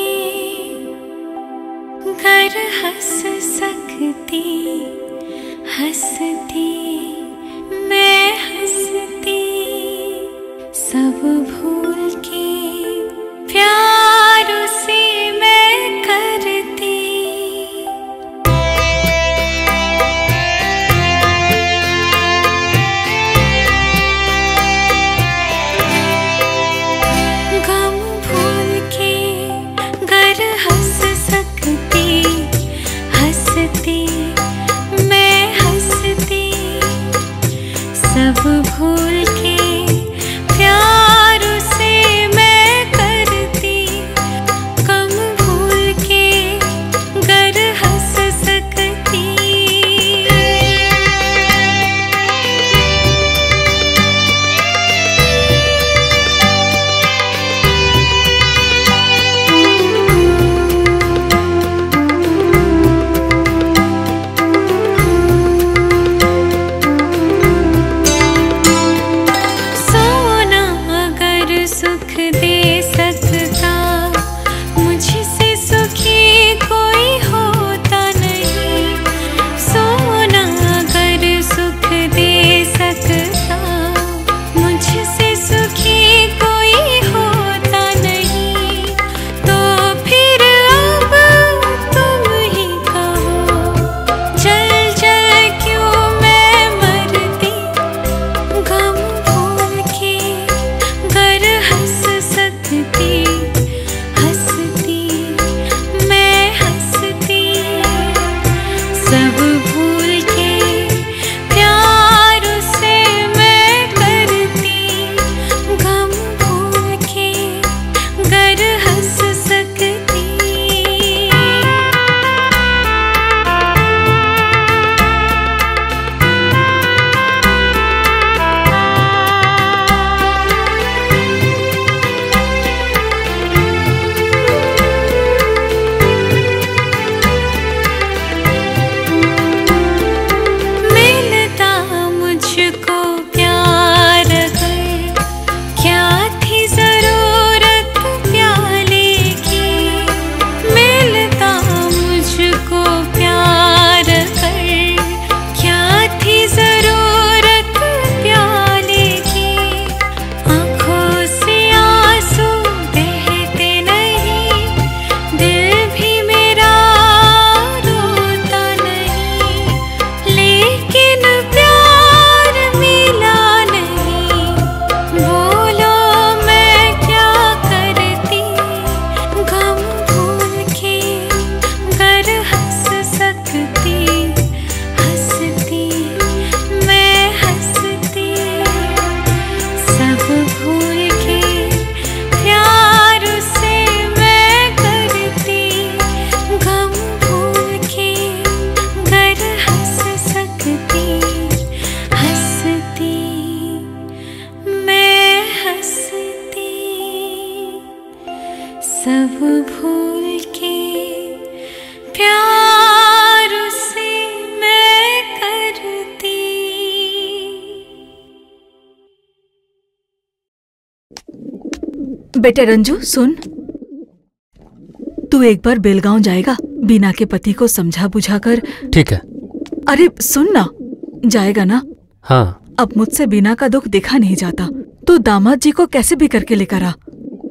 कर हंस सकती, हंसती मैं हंसती, सब भूल के प्यार से मैं करती। गम भूल के गर हंस सकती, हंसती मैं हंसती, सब भूल के प्यार से सब भूल के प्यार से मैं करती। बेटे रंजू सुन, तू एक बार बेलगांव जाएगा, बीना के पति को समझा बुझा कर। ठीक है। अरे सुन ना, जाएगा ना? हाँ। अब मुझसे बीना का दुख देखा नहीं जाता, तो दामाद जी को कैसे भी करके लेकर आ।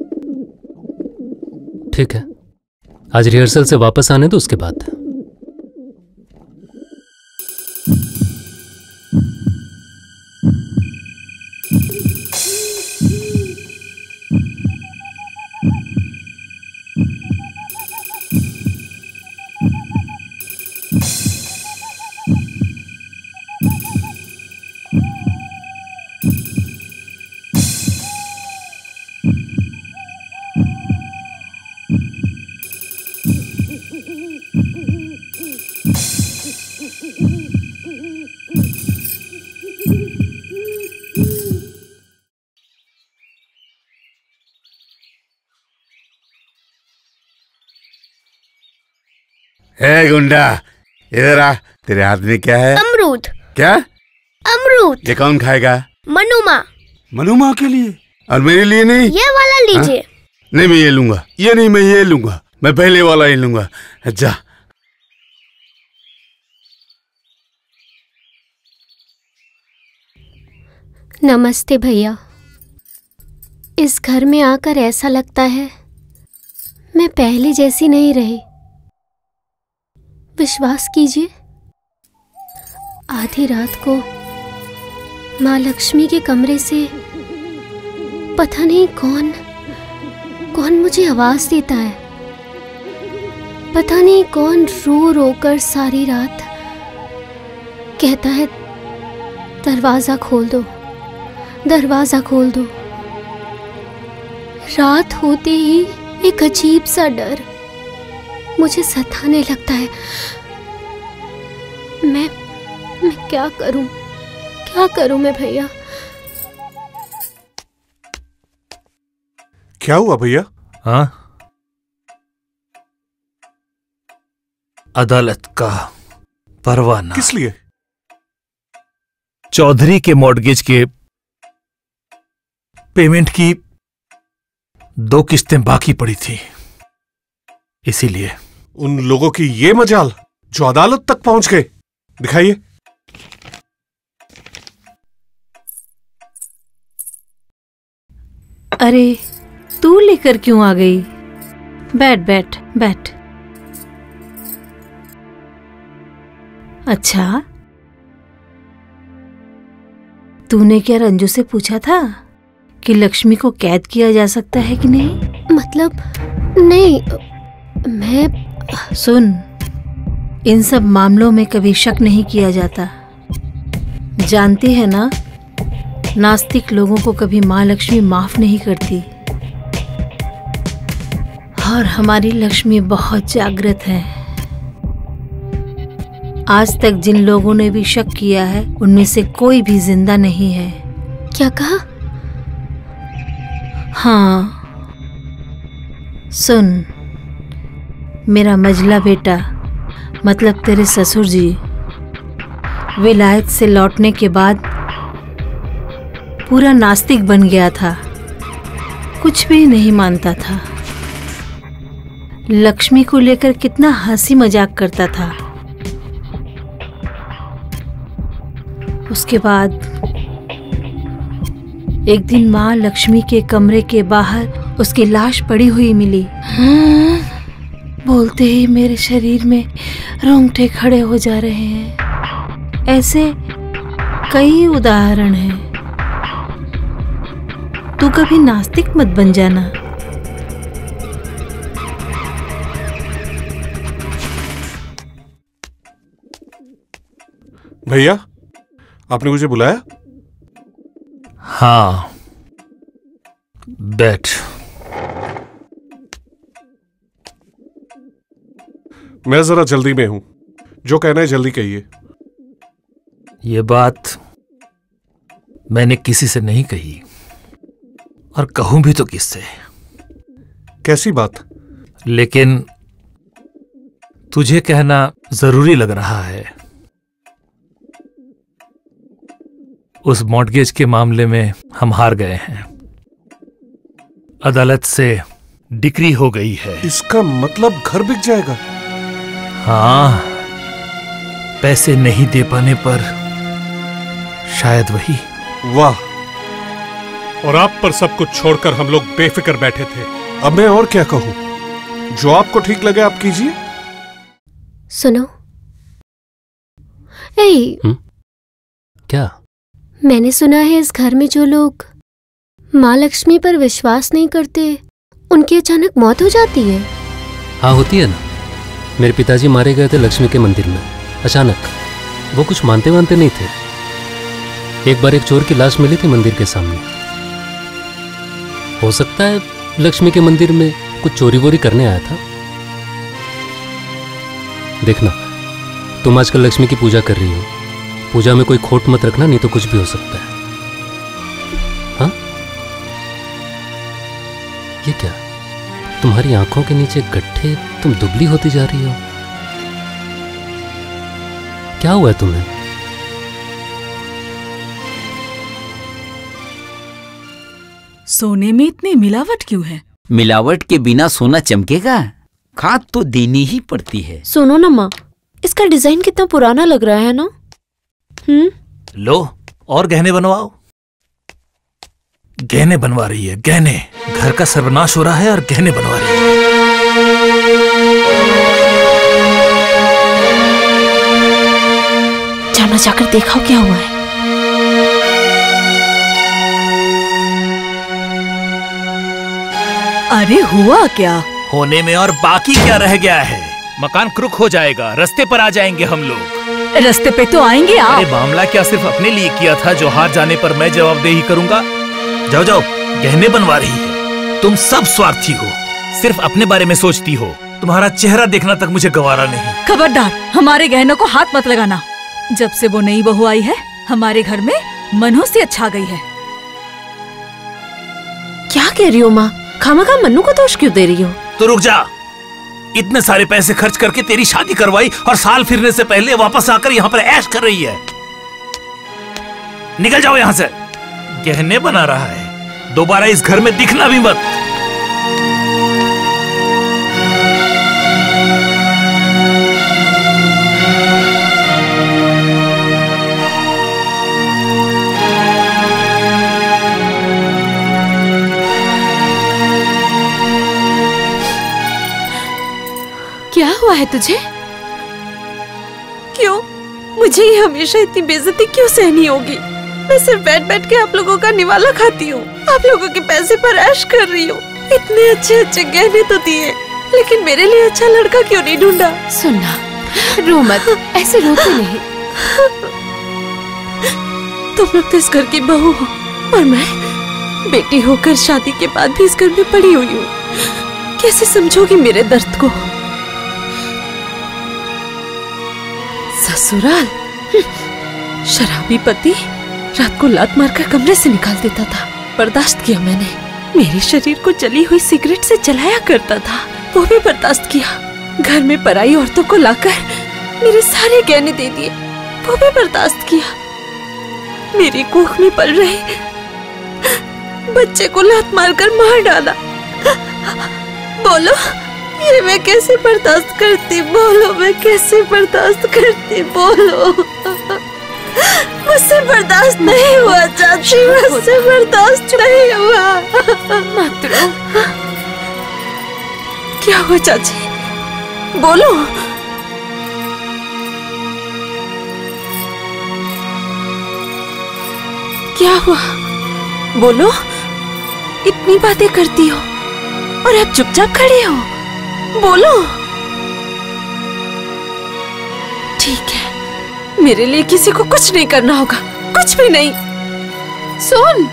ठीक है, आज रिहर्सल से वापस आने दो, उसके बाद। है गुंडा, इधर आ। तेरे हाथ में क्या है? अमरूद। क्या? अमरूद। ये कौन खाएगा? मनुमा। मनुमा के लिए? और मेरे लिए नहीं? ये वाला लीजिए। हा? नहीं, मैं ये लूंगा। ये नहीं, मैं ये लूंगा। मैं पहले वाला ही लूंगा। जा। नमस्ते भैया। इस घर में आकर ऐसा लगता है मैं पहले जैसी नहीं रही। विश्वास कीजिए, आधी रात को माँ लक्ष्मी के कमरे से पता नहीं कौन कौन मुझे आवाज देता है। पता नहीं कौन रो रो कर सारी रात कहता है दरवाजा खोल दो, दरवाजा खोल दो। रात होते ही एक अजीब सा डर मुझे सताने लगता है। मैं मैं क्या करूं, क्या करूं मैं भैया? क्या हुआ भैया? हाँ, अदालत का परवाना। किस लिए? चौधरी के मॉर्गेज के पेमेंट की दो किस्तें बाकी पड़ी थी, इसीलिए। उन लोगों की ये मजाल जो अदालत तक पहुंच गए। दिखाइए। अरे तू लेकर क्यों आ गई? बैठ बैठ बैठ। अच्छा, तूने क्या रंजू से पूछा था कि लक्ष्मी को कैद किया जा सकता है कि नहीं? मतलब नहीं, मैं सुन, इन सब मामलों में कभी शक नहीं किया जाता। जानती है ना, नास्तिक लोगों को कभी माँ लक्ष्मी माफ नहीं करती। और हमारी लक्ष्मी बहुत जागृत है। आज तक जिन लोगों ने भी शक किया है, उनमें से कोई भी जिंदा नहीं है। क्या कहा? हाँ, सुन, मेरा मजला बेटा, मतलब तेरे ससुर जी, विलायत से लौटने के बाद पूरा नास्तिक बन गया था। कुछ भी नहीं मानता था। लक्ष्मी को लेकर कितना हंसी मजाक करता था। उसके बाद एक दिन माँ लक्ष्मी के कमरे के बाहर उसकी लाश पड़ी हुई मिली। बोलते ही मेरे शरीर में रोंगटे खड़े हो जा रहे हैं। ऐसे कई उदाहरण हैं। तू कभी नास्तिक मत बन जाना। भैया, आपने मुझे बुलाया? हाँ, बैठ। मैं जरा जल्दी में हूं। जो कहना है जल्दी कहिए। ये बात मैंने किसी से नहीं कही, और कहूं भी तो किससे। कैसी बात? लेकिन तुझे कहना जरूरी लग रहा है। उस मॉर्टगेज के मामले में हम हार गए हैं। अदालत से डिक्री हो गई है। इसका मतलब घर बिक जाएगा? हाँ, पैसे नहीं दे पाने पर शायद वही। वाह, और आप पर सब कुछ छोड़कर हम लोग बेफिक्र बैठे थे। अब मैं और क्या कहूं? जो आपको ठीक लगे आप कीजिए। सुनो। ए, क्या? मैंने सुना है इस घर में जो लोग माँ लक्ष्मी पर विश्वास नहीं करते उनकी अचानक मौत हो जाती है। हाँ, होती है ना। मेरे पिताजी मारे गए थे लक्ष्मी के मंदिर में अचानक। वो कुछ मानते मानते नहीं थे। एक बार एक चोर की लाश मिली थी मंदिर के सामने। हो सकता है लक्ष्मी के मंदिर में कुछ चोरी वोरी करने आया था। देखना, तुम आजकल लक्ष्मी की पूजा कर रही हो। पूजा में कोई खोट मत रखना, नहीं तो कुछ भी हो सकता है। हाँ? ये क्या? तुम्हारी आंखों के नीचे गड्ढे, तुम दुबली होती जा रही हो। क्या हुआ है तुम्हें? सोने में इतनी मिलावट क्यों है? मिलावट के बिना सोना चमकेगा? खाद तो देनी ही पड़ती है। सुनो ना माँ, इसका डिजाइन कितना पुराना लग रहा है ना। हम्म लो, और गहने बनवाओ। गहने बनवा रही है, गहने। घर का सर्वनाश हो रहा है और गहने बनवा रही है। जाना जाकर देखो क्या हुआ है। अरे हुआ क्या? होने में और बाकी क्या रह गया है? मकान क्रुक हो जाएगा, रास्ते पर आ जाएंगे हम लोग। रास्ते पे तो आएंगे आप। अरे मामला क्या सिर्फ अपने लिए किया था जो हार जाने पर मैं जवाबदेही करूंगा? जाओ जाओ, गहने बनवा रही है। तुम सब स्वार्थी हो, सिर्फ अपने बारे में सोचती हो। तुम्हारा चेहरा देखना तक मुझे गवारा नहीं। खबरदार, हमारे गहनों को हाथ मत लगाना। जब से वो नई बहू आई है हमारे घर में मनहूसियत छा गई है। क्या कह रही हो माँ? खामखा मन्नू को दोष क्यों दे रही हो? तो रुक जा। इतने सारे पैसे खर्च करके तेरी शादी करवाई और साल फिरने से पहले वापस आकर यहाँ पर ऐश कर रही है। निकल जाओ यहाँ से। गहने बना रहा है, दोबारा इस घर में दिखना भी मत। क्या हुआ है तुझे? क्यों मुझे ही हमेशा इतनी बेइज्जती क्यों सहनी होगी? मैं सिर्फ बैठ बैठ के आप लोगों का निवाला खाती हूँ, आप लोगों के पैसे पर ऐश कर रही हूँ। इतने अच्छे अच्छे गहने तो दिए, लेकिन मेरे लिए अच्छा लड़का क्यों नहीं ढूंढा? सुनना, रो मत, ऐसे रोते नहीं। तुम लोग तो इस घर की बहू हो और मैं बेटी होकर शादी के बाद भी इस घर में पड़ी हुई हूँ। कैसे समझोगी मेरे दर्द को? ससुराल, शराबी पति रात को लात मारकर कमरे से निकाल देता था, बर्दाश्त किया मैंने। मेरे शरीर को जली हुई सिगरेट से जलाया करता था, वो भी बर्दाश्त किया। घर में पराई औरतों को लाकर मेरे सारे गहने दे दिए, वो भी बर्दाश्त किया। मेरी कोख में पल रहे बच्चे को लात मारकर मार डाला। बोलो ये मैं कैसे बर्दाश्त करती? बोलो मैं कैसे बर्दाश्त करती? बोलो मुझसे बर्दाश्त नहीं हुआ चाची, मुझसे बर्दाश्त नहीं हुआ। मत रो। क्या हुआ चाची? बोलो। क्या हुआ? बोलो। इतनी बातें करती हो और अब चुपचाप खड़ी हो। बोलो। ठीक है, मेरे लिए किसी को कुछ नहीं करना होगा, कुछ भी नहीं। सुन,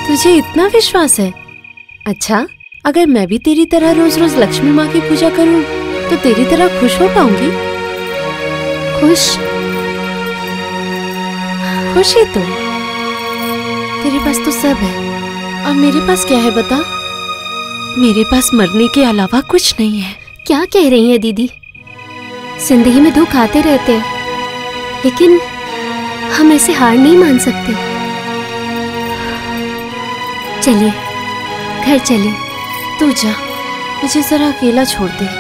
तुझे इतना विश्वास है? अच्छा, अगर मैं भी तेरी तरह रोज रोज लक्ष्मी माँ की पूजा करूं, तो तेरी तरह खुश हो पाऊंगी? खुश? खुशी तो तेरे पास तो सब है, और मेरे पास क्या है बता? मेरे पास मरने के अलावा कुछ नहीं है। क्या कह रही है दीदी? जिंदगी में दुख आते रहते हैं, लेकिन हम ऐसे हार नहीं मान सकते। चलिए घर चलिए। तू जा, मुझे जरा अकेला छोड़ दे।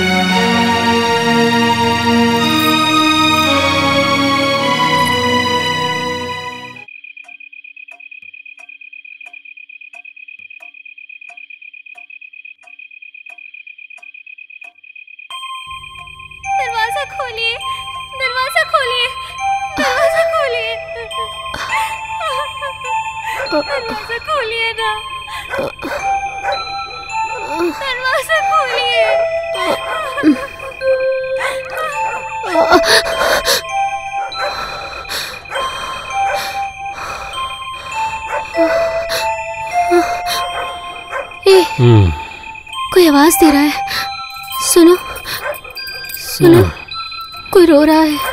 दरवाजा खोलिए, दरवाजा खोलिए, दरवाजा खोलिए, दरवाजा खोलिए ना, दरवाजा खोलिए। ए, कोई आवाज दे रहा है। सुनो सुनो, कोई रो रहा है,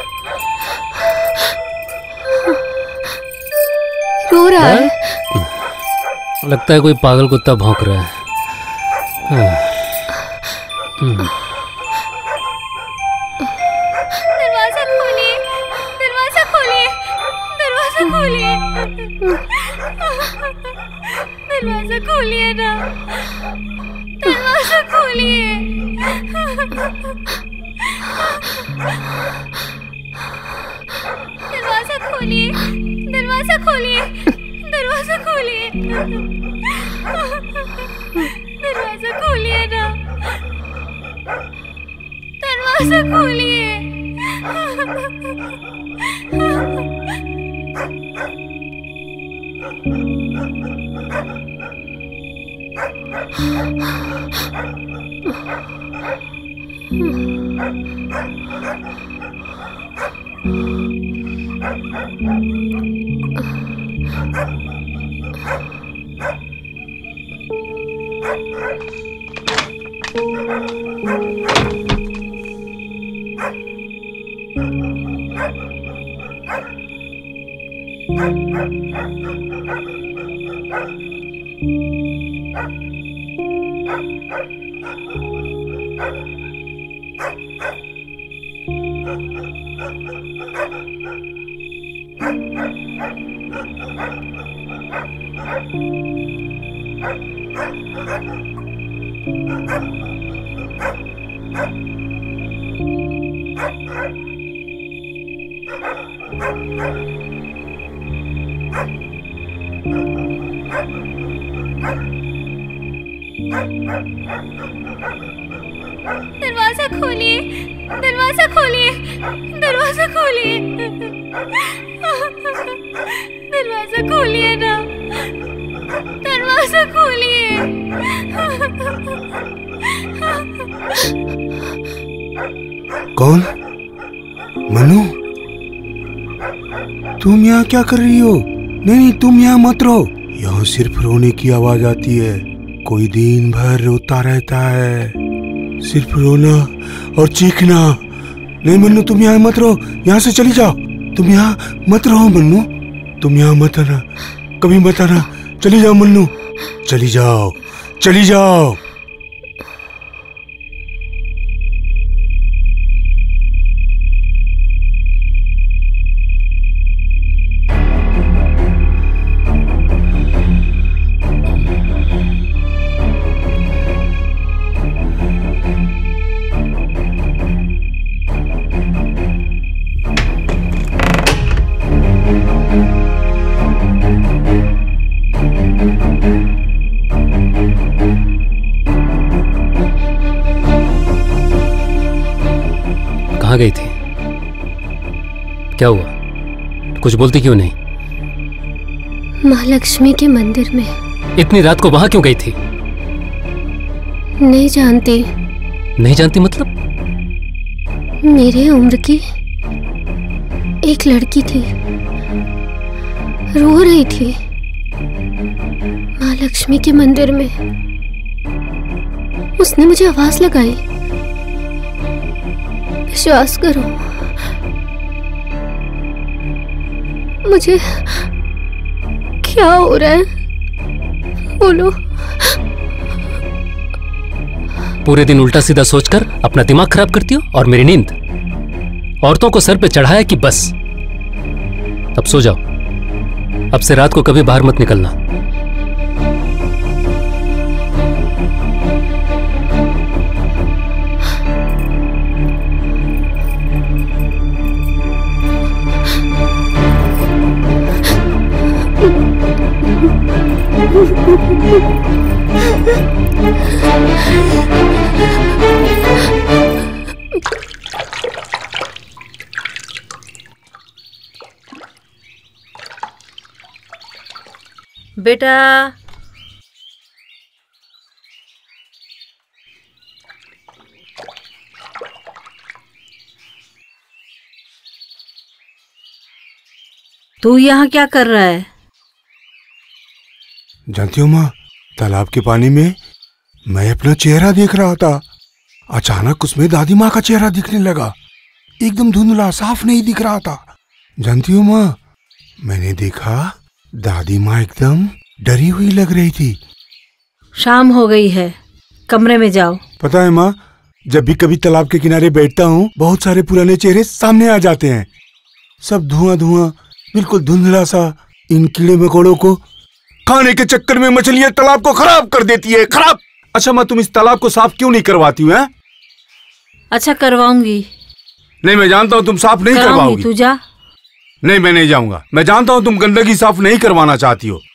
रो रहा है। लगता है कोई पागल कुत्ता भौंक रहा है। हाँ। दरवाजा खोलिए, दरवाजा खोलिए, दरवाजा खोलिए, दरवाजा खोलिए ना, दरवाजा खोलिए। दरवाजा खोलिए, दरवाजा खोलिए, दरवाजा खोलिए, दरवाजा खोलिए ना, दरवाजा खोलिए। दरवाजा खोलिए, दरवाजा खोलिए, दरवाजा खोलिए, दरवाजा खोलिए ना, दरवाजा खोलिए। कौन? मनु, तुम यहाँ क्या कर रही हो? नहीं नहीं, तुम यहाँ मत रहो। यहाँ सिर्फ रोने की आवाज आती है। कोई दिन भर रोता रहता है, सिर्फ रोना और चीखना। नहीं मन्नू, तुम यहाँ मत रहो, यहाँ से चली जाओ। तुम यहाँ मत रहो मन्नू, तुम यहाँ मत आना, कभी मत आना। चली जाओ मन्नू, चली जाओ, चली जाओ। कहाँ गई थी? क्या हुआ? कुछ बोलती क्यों नहीं? माँ लक्ष्मी के मंदिर में। इतनी रात को वहां क्यों गई थी? नहीं जानती। नहीं जानती मतलब? मेरे उम्र की एक लड़की थी, रो रही थी। लक्ष्मी के मंदिर में उसने मुझे आवाज लगाई। विश्वास करो, मुझे क्या हो रहा है बोलो। पूरे दिन उल्टा सीधा सोचकर अपना दिमाग खराब करती हो और मेरी नींद औरतों को सर पे चढ़ाया कि बस। अब सो जाओ, अब से रात को कभी बाहर मत निकलना। बेटा, तू यहाँ क्या कर रहा है? जानती हो माँ, तालाब के पानी में मैं अपना चेहरा देख रहा था। अचानक उसमें दादी माँ का चेहरा दिखने लगा। एकदम धुंधला, साफ नहीं दिख रहा था। जानती हो माँ, मैंने देखा दादी माँ एकदम डरी हुई लग रही थी। शाम हो गई है, कमरे में जाओ। पता है माँ, जब भी कभी तालाब के किनारे बैठता हूँ, बहुत सारे पुराने चेहरे सामने आ जाते हैं। सब धुआं धुआं, बिल्कुल धुंधला सा। इन कीड़े मकोड़ों को खाने के चक्कर में मछलियाँ तालाब को खराब कर देती है, खराब। अच्छा माँ, तुम इस तालाब को साफ क्यों नहीं करवाती हो? अच्छा करवाऊंगी। नहीं, मैं जानता हूँ तुम साफ नहीं करवाओगी। तू जा। नहीं, मैं नहीं जाऊंगा। मैं जानता हूँ तुम गंदगी साफ नहीं करवाना चाहती हो।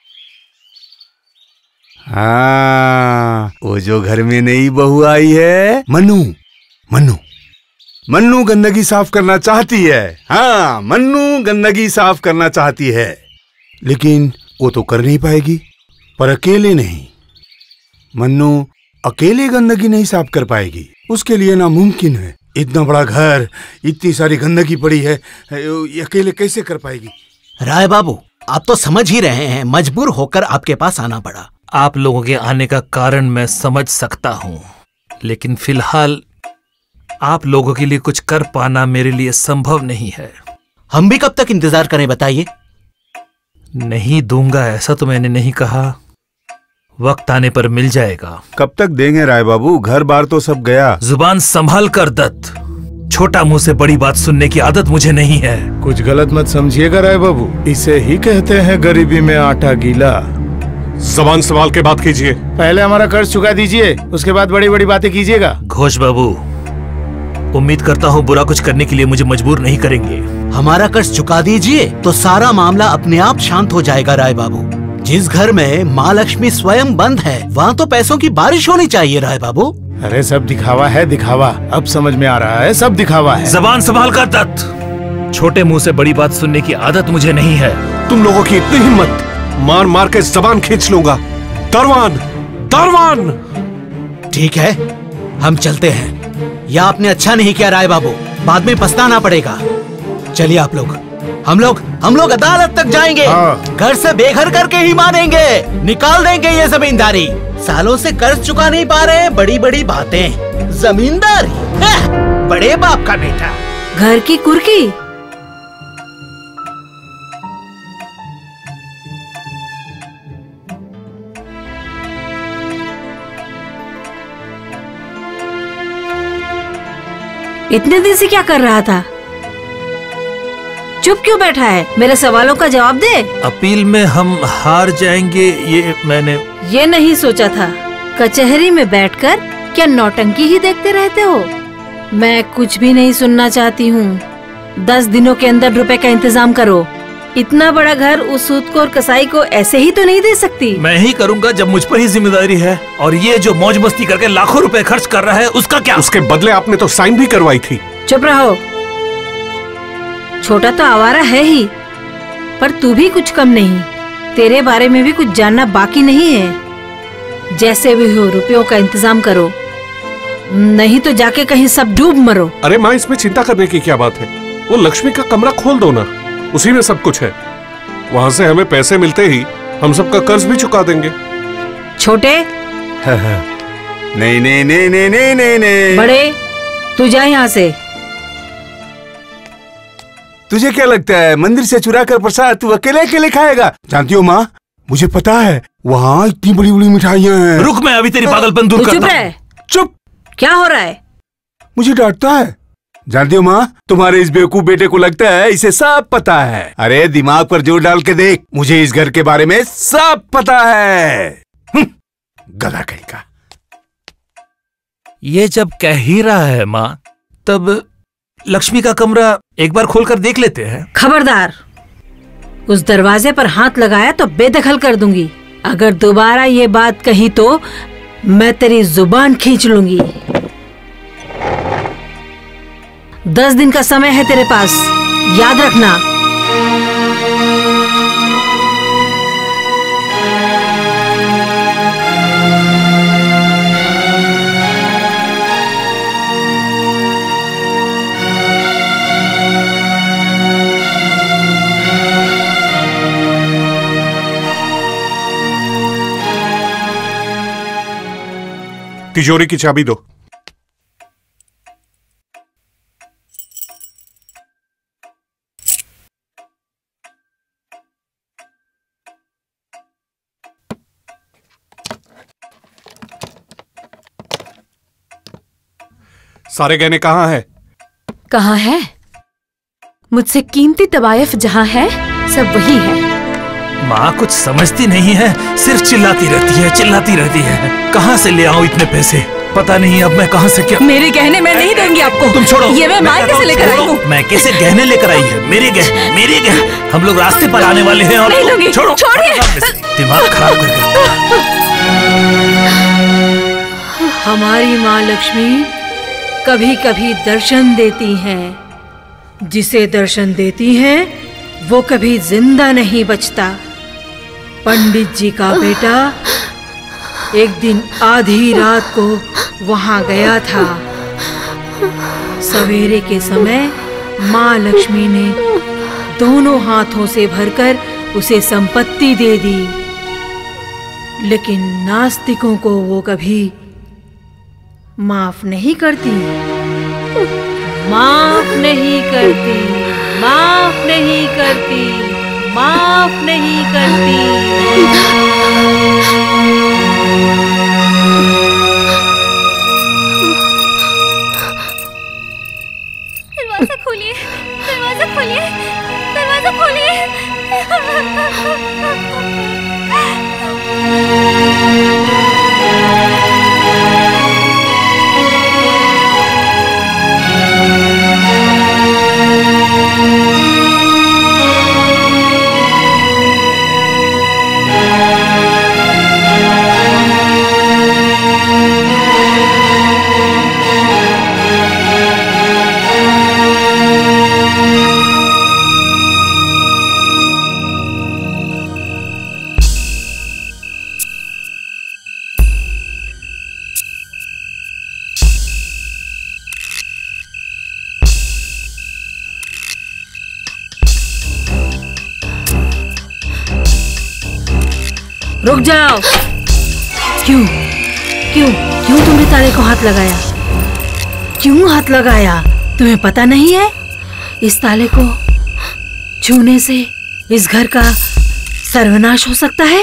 हाँ, वो जो घर में नई बहू आई है, मन्नू, मन्नू, मन्नू गंदगी साफ करना चाहती है। हाँ, मन्नू गंदगी साफ करना चाहती है, लेकिन वो तो कर नहीं पाएगी। पर अकेले नहीं, मन्नू अकेले गंदगी नहीं साफ कर पाएगी। उसके लिए नामुमकिन है। इतना बड़ा घर, इतनी सारी गंदगी पड़ी है, ये अकेले कैसे कर पाएगी? राय बाबू, आप तो समझ ही रहे हैं, मजबूर होकर आपके पास आना पड़ा। आप लोगों के आने का कारण मैं समझ सकता हूँ, लेकिन फिलहाल आप लोगों के लिए कुछ कर पाना मेरे लिए संभव नहीं है। हम भी कब तक इंतजार करें बताइए? नहीं दूंगा ऐसा तो मैंने नहीं कहा, वक्त आने पर मिल जाएगा। कब तक देंगे राय बाबू? घर बार तो सब गया। जुबान संभाल कर दत्त, छोटा मुंह से बड़ी बात सुनने की आदत मुझे नहीं है। कुछ गलत मत समझिएगा राय बाबू, इसे ही कहते हैं गरीबी में आटा गीला। जबान संभाल के बात कीजिए। पहले हमारा कर्ज चुका दीजिए, उसके बाद बड़ी बड़ी बातें कीजिएगा। घोष बाबू, उम्मीद करता हूँ बुरा कुछ करने के लिए मुझे मजबूर नहीं करेंगे। हमारा कर्ज चुका दीजिए तो सारा मामला अपने आप शांत हो जाएगा राय बाबू। जिस घर में माँ लक्ष्मी स्वयं बंद है, वहाँ तो पैसों की बारिश होनी चाहिए राय बाबू। अरे सब दिखावा है, दिखावा। अब समझ में आ रहा है, सब दिखावा है। जबान संभाल कर दत्त, छोटे मुंह से बड़ी बात सुनने की आदत मुझे नहीं है। तुम लोगों की इतनी हिम्मत, मार मार के जबान खींच लूंगा। दरवान, दरवान। ठीक है, हम चलते हैं। यह आपने अच्छा नहीं किया राय बाबू, बाद में पछताना पड़ेगा। चलिए आप लोग, हम लोग हम लोग अदालत तक जाएंगे। घर से बेघर करके ही मानेंगे, निकाल देंगे ये जमींदारी। सालों से कर्ज चुका नहीं पा रहे, बड़ी बड़ी बातें। जमींदारी, बड़े बाप का बेटा। घर की कुर्की। इतने दिन से क्या कर रहा था? चुप क्यों बैठा है? मेरे सवालों का जवाब दे। अपील में हम हार जाएंगे ये मैंने ये नहीं सोचा था। कचहरी में बैठकर क्या नौटंकी ही देखते रहते हो? मैं कुछ भी नहीं सुनना चाहती हूँ। दस दिनों के अंदर रुपए का इंतजाम करो। इतना बड़ा घर उस सूदखोर कसाई को ऐसे ही तो नहीं दे सकती। मैं ही करूँगा जब मुझ पर ही जिम्मेदारी है। और ये जो मौज मस्ती करके लाखों रुपए खर्च कर रहा है, उसका क्या? उसके बदले आपने तो साइन भी करवाई थी। चुप रहो। छोटा तो आवारा है ही, पर तू भी कुछ कम नहीं। तेरे बारे में भी कुछ जानना बाकी नहीं है। जैसे भी हो रुपयों का इंतजाम करो, नहीं तो जाके कहीं सब डूब मरो। अरे माँ, इसमें चिंता करने की क्या बात है? वो लक्ष्मी का कमरा खोल दो ना, उसी में सब कुछ है। वहाँ से हमें पैसे मिलते ही हम सबका कर्ज भी चुका देंगे। छोटे नहीं नहीं नहीं नहीं नहीं नहीं नहीं। बड़े, तू जा यहाँ से। तुझे क्या लगता है मंदिर से चुरा कर प्रसाद तू अकेले अकेले खाएगा? जानती हो माँ, मुझे पता है वहाँ इतनी बड़ी बड़ी मिठाइयाँ हैं। रुक, मैं अभी तेरी पागलपन दूर करता हूँ। चुप। क्या हो रहा है? मुझे डांटता है। जानती हो माँ, तुम्हारे इस बेवकूफ बेटे को लगता है इसे सब पता है। अरे दिमाग पर जोर डाल के देख, मुझे इस घर के बारे में सब पता है। गधा कहीं का। ये जब कह ही रहा है माँ, तब लक्ष्मी का कमरा एक बार खोलकर देख लेते हैं। खबरदार, उस दरवाजे पर हाथ लगाया तो बेदखल कर दूंगी। अगर दोबारा ये बात कही तो मैं तेरी जुबान खींच लूंगी। दस दिन का समय है तेरे पास, याद रखना। तिजोरी की चाबी दो। सारे गहने कहाँ हैं? कहाँ है? मुझसे कीमती तवायफ जहाँ है सब वही है। माँ कुछ समझती नहीं है, सिर्फ चिल्लाती रहती है चिल्लाती रहती है। कहाँ से ले आऊं इतने पैसे? पता नहीं अब मैं कहाँ से क्या। मेरे गहने मैं नहीं दूंगी आपको। तुम छोड़ो। ये मैं मायके से लेकर आई हूँ। मैं कैसे गहने लेकर आई है? मेरे गहने, मेरे गहने। हम लोग रास्ते पर आने वाले हैं और नहीं लूंगी। छोड़ो, छोड़िए। दिमाग खराब कर दिया। हमारी माँ लक्ष्मी कभी कभी दर्शन देती हैं। जिसे दर्शन देती हैं वो कभी जिंदा नहीं बचता। पंडित जी का बेटा एक दिन आधी रात को वहां गया था। सवेरे के समय माँ लक्ष्मी ने दोनों हाथों से भरकर उसे संपत्ति दे दी, लेकिन नास्तिकों को वो कभी माफ नहीं करती, माफ नहीं करती, माफ नहीं करती, माफ नहीं करती। दरवाजा खोलिए, दरवाजा खोलिए, दरवाजा खोलिए। रुक जाओ। क्यों क्यों क्यों तुमने ताले को हाथ लगाया? क्यों हाथ लगाया? तुम्हें पता नहीं है इस ताले को छूने से इस घर का सर्वनाश हो सकता है?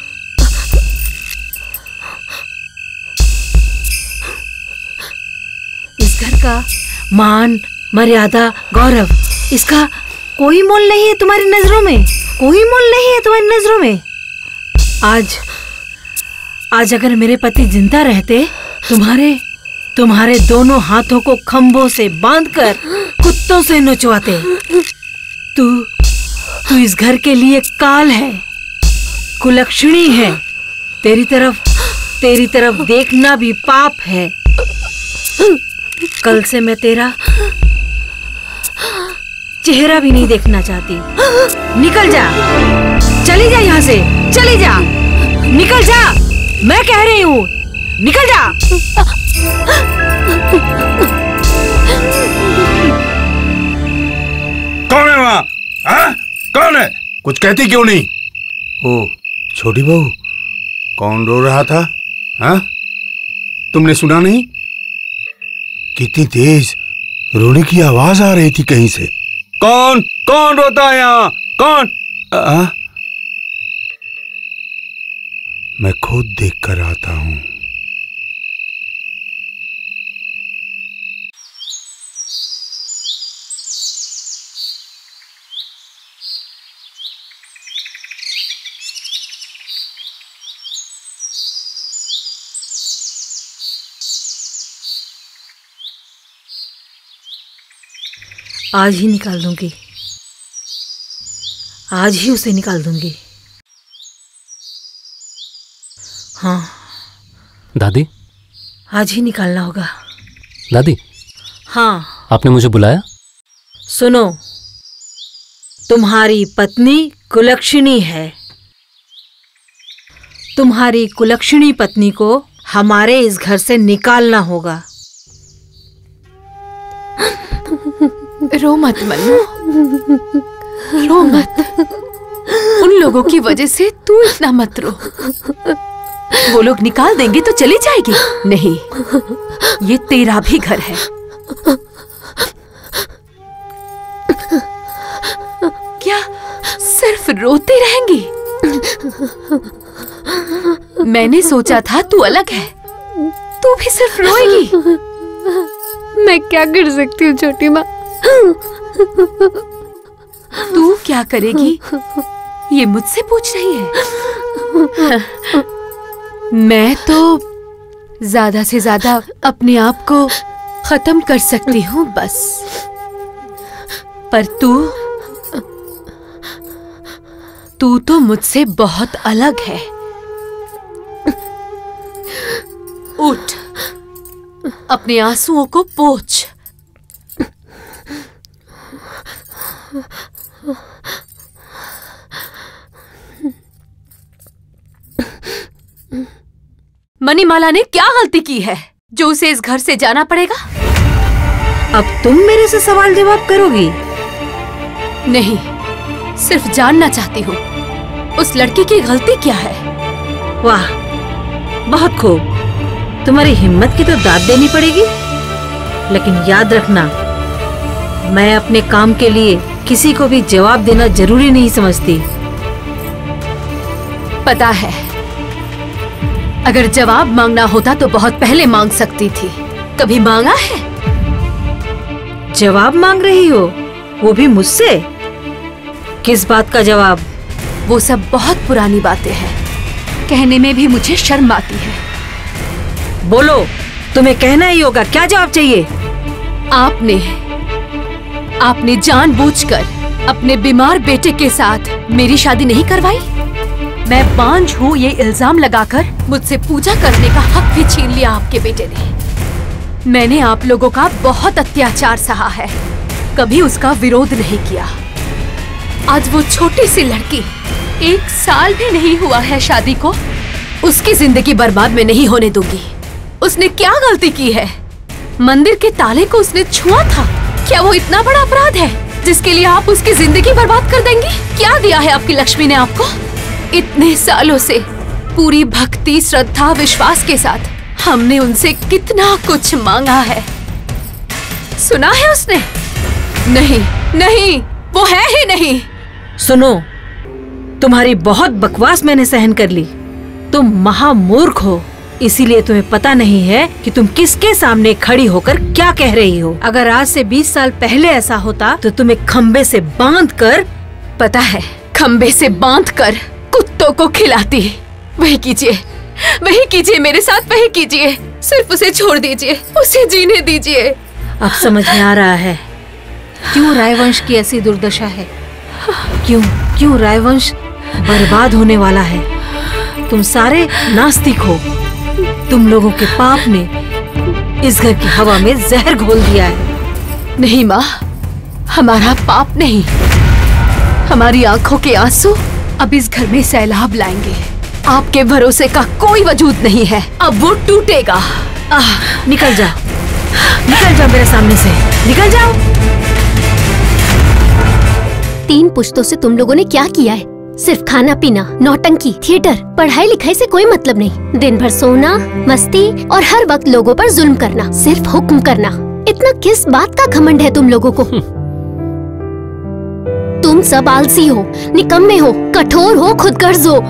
इस घर का मान, मर्यादा, गौरव, इसका कोई मोल नहीं है तुम्हारी नजरों में। कोई मोल नहीं है तुम्हारी नजरों में। आज आज अगर मेरे पति जिंदा रहते, तुम्हारे तुम्हारे दोनों हाथों को खंभों से बांधकर कुत्तों से नचवाते। तू तू इस घर के लिए काल है, कुलक्षणी है। तेरी तरफ तेरी तरफ देखना भी पाप है। कल से मैं तेरा चेहरा भी नहीं देखना चाहती। निकल जा, चली जा यहाँ से, चली जा, निकल जा, मैं कह रही हूँ, निकल जा। कौन है वहाँ? हाँ? कौन है? कुछ कहती क्यों नहीं? ओ, छोटी बहू, कौन रो रहा था? हाँ, तुमने सुना नहीं? कितनी तेज रोने की आवाज आ रही थी कहीं से। कौन कौन रोता है यहाँ? कौन? आ? मैं खुद देख कर आता हूं। आज ही निकाल दूंगी, आज ही उसे निकाल दूंगी। हाँ, दादी, आज ही निकालना होगा। दादी, हाँ, आपने मुझे बुलाया? सुनो, तुम्हारी पत्नी कुलक्षणी है। तुम्हारी कुलक्षणी पत्नी को हमारे इस घर से निकालना होगा। रो मत मन्नू, रो मत। उन लोगों की वजह से तू इतना मत रो। वो लोग निकाल देंगे तो चली जाएगी? नहीं, ये तेरा भी घर है। क्या सिर्फ रोती रहेंगी? मैंने सोचा था तू अलग है, तू भी सिर्फ रोएगी। मैं क्या कर सकती हूँ छोटी माँ? तू क्या करेगी ये मुझसे पूछ रही है? मैं तो ज्यादा से ज्यादा अपने आप को खत्म कर सकती हूँ बस। पर तू तू तो मुझसे बहुत अलग है। उठ, अपने आंसुओं को पोंछ। मणिमाला ने क्या गलती की है जो उसे इस घर से जाना पड़ेगा? अब तुम मेरे से सवाल जवाब करोगी? नहीं, सिर्फ जानना चाहती हूँ उस लड़की की गलती क्या है। वाह, बहुत खूब। तुम्हारी हिम्मत की तो दाद देनी पड़ेगी, लेकिन याद रखना, मैं अपने काम के लिए किसी को भी जवाब देना जरूरी नहीं समझती। पता है, अगर जवाब मांगना होता तो बहुत पहले मांग सकती थी। कभी मांगा है? जवाब मांग रही हो, वो भी मुझसे? किस बात का जवाब? वो सब बहुत पुरानी बातें हैं, कहने में भी मुझे शर्म आती है। बोलो, तुम्हें कहना ही होगा, क्या जवाब चाहिए? आपने आपने जानबूझकर अपने बीमार बेटे के साथ मेरी शादी नहीं करवाई। मैं बांझ हूँ ये इल्जाम लगाकर मुझसे पूजा करने का हक भी छीन लिया आपके बेटे ने। मैंने आप लोगों का बहुत अत्याचार सहा है, कभी उसका विरोध नहीं किया। आज वो छोटी सी लड़की, एक साल भी नहीं हुआ है शादी को, उसकी जिंदगी बर्बाद में नहीं होने दूंगी। उसने क्या गलती की है? मंदिर के ताले को उसने छुआ था। क्या वो इतना बड़ा अपराध है जिसके लिए आप उसकी जिंदगी बर्बाद कर देंगी? क्या दिया है आपकी लक्ष्मी ने आपको? इतने सालों से पूरी भक्ति, श्रद्धा, विश्वास के साथ हमने उनसे कितना कुछ मांगा है। सुना है उसने? नहीं नहीं, वो है ही नहीं। सुनो, तुम्हारी बहुत बकवास मैंने सहन कर ली। तुम महामूर्ख हो, इसीलिए तुम्हें पता नहीं है कि तुम किसके सामने खड़ी होकर क्या कह रही हो। अगर आज से बीस साल पहले ऐसा होता तो तुम्हें खंबे से बांध कर, पता है, खंबे से बांध कर कुत्तों को खिलाती। वही कीजिए, वही कीजिए मेरे साथ, वही कीजिए। सिर्फ उसे छोड़ दीजिए, उसे जीने दीजिए। अब समझ में आ रहा है क्यों रायवंश की ऐसी दुर्दशा है, क्यों क्यों रायवंश बर्बाद होने वाला है। तुम सारे नास्तिक हो। तुम लोगों के पाप ने इस घर की हवा में जहर घोल दिया है। नहीं माँ, हमारा पाप नहीं, हमारी आंखों के आंसू अब इस घर में सैलाब लाएंगे। आपके भरोसे का कोई वजूद नहीं है, अब वो टूटेगा। आह, निकल जाओ, निकल जाओ मेरे सामने से, निकल जाओ। तीन पुश्तों से तुम लोगों ने क्या किया है? सिर्फ खाना पीना, नौटंकी, थिएटर, पढ़ाई लिखाई से कोई मतलब नहीं। दिन भर सोना, मस्ती और हर वक्त लोगों पर जुल्म करना, सिर्फ हुक्म करना। इतना किस बात का घमंड है तुम लोगों को? तुम सब आलसी हो, निकम्मे हो, कठोर हो, खुदगर्ज हो।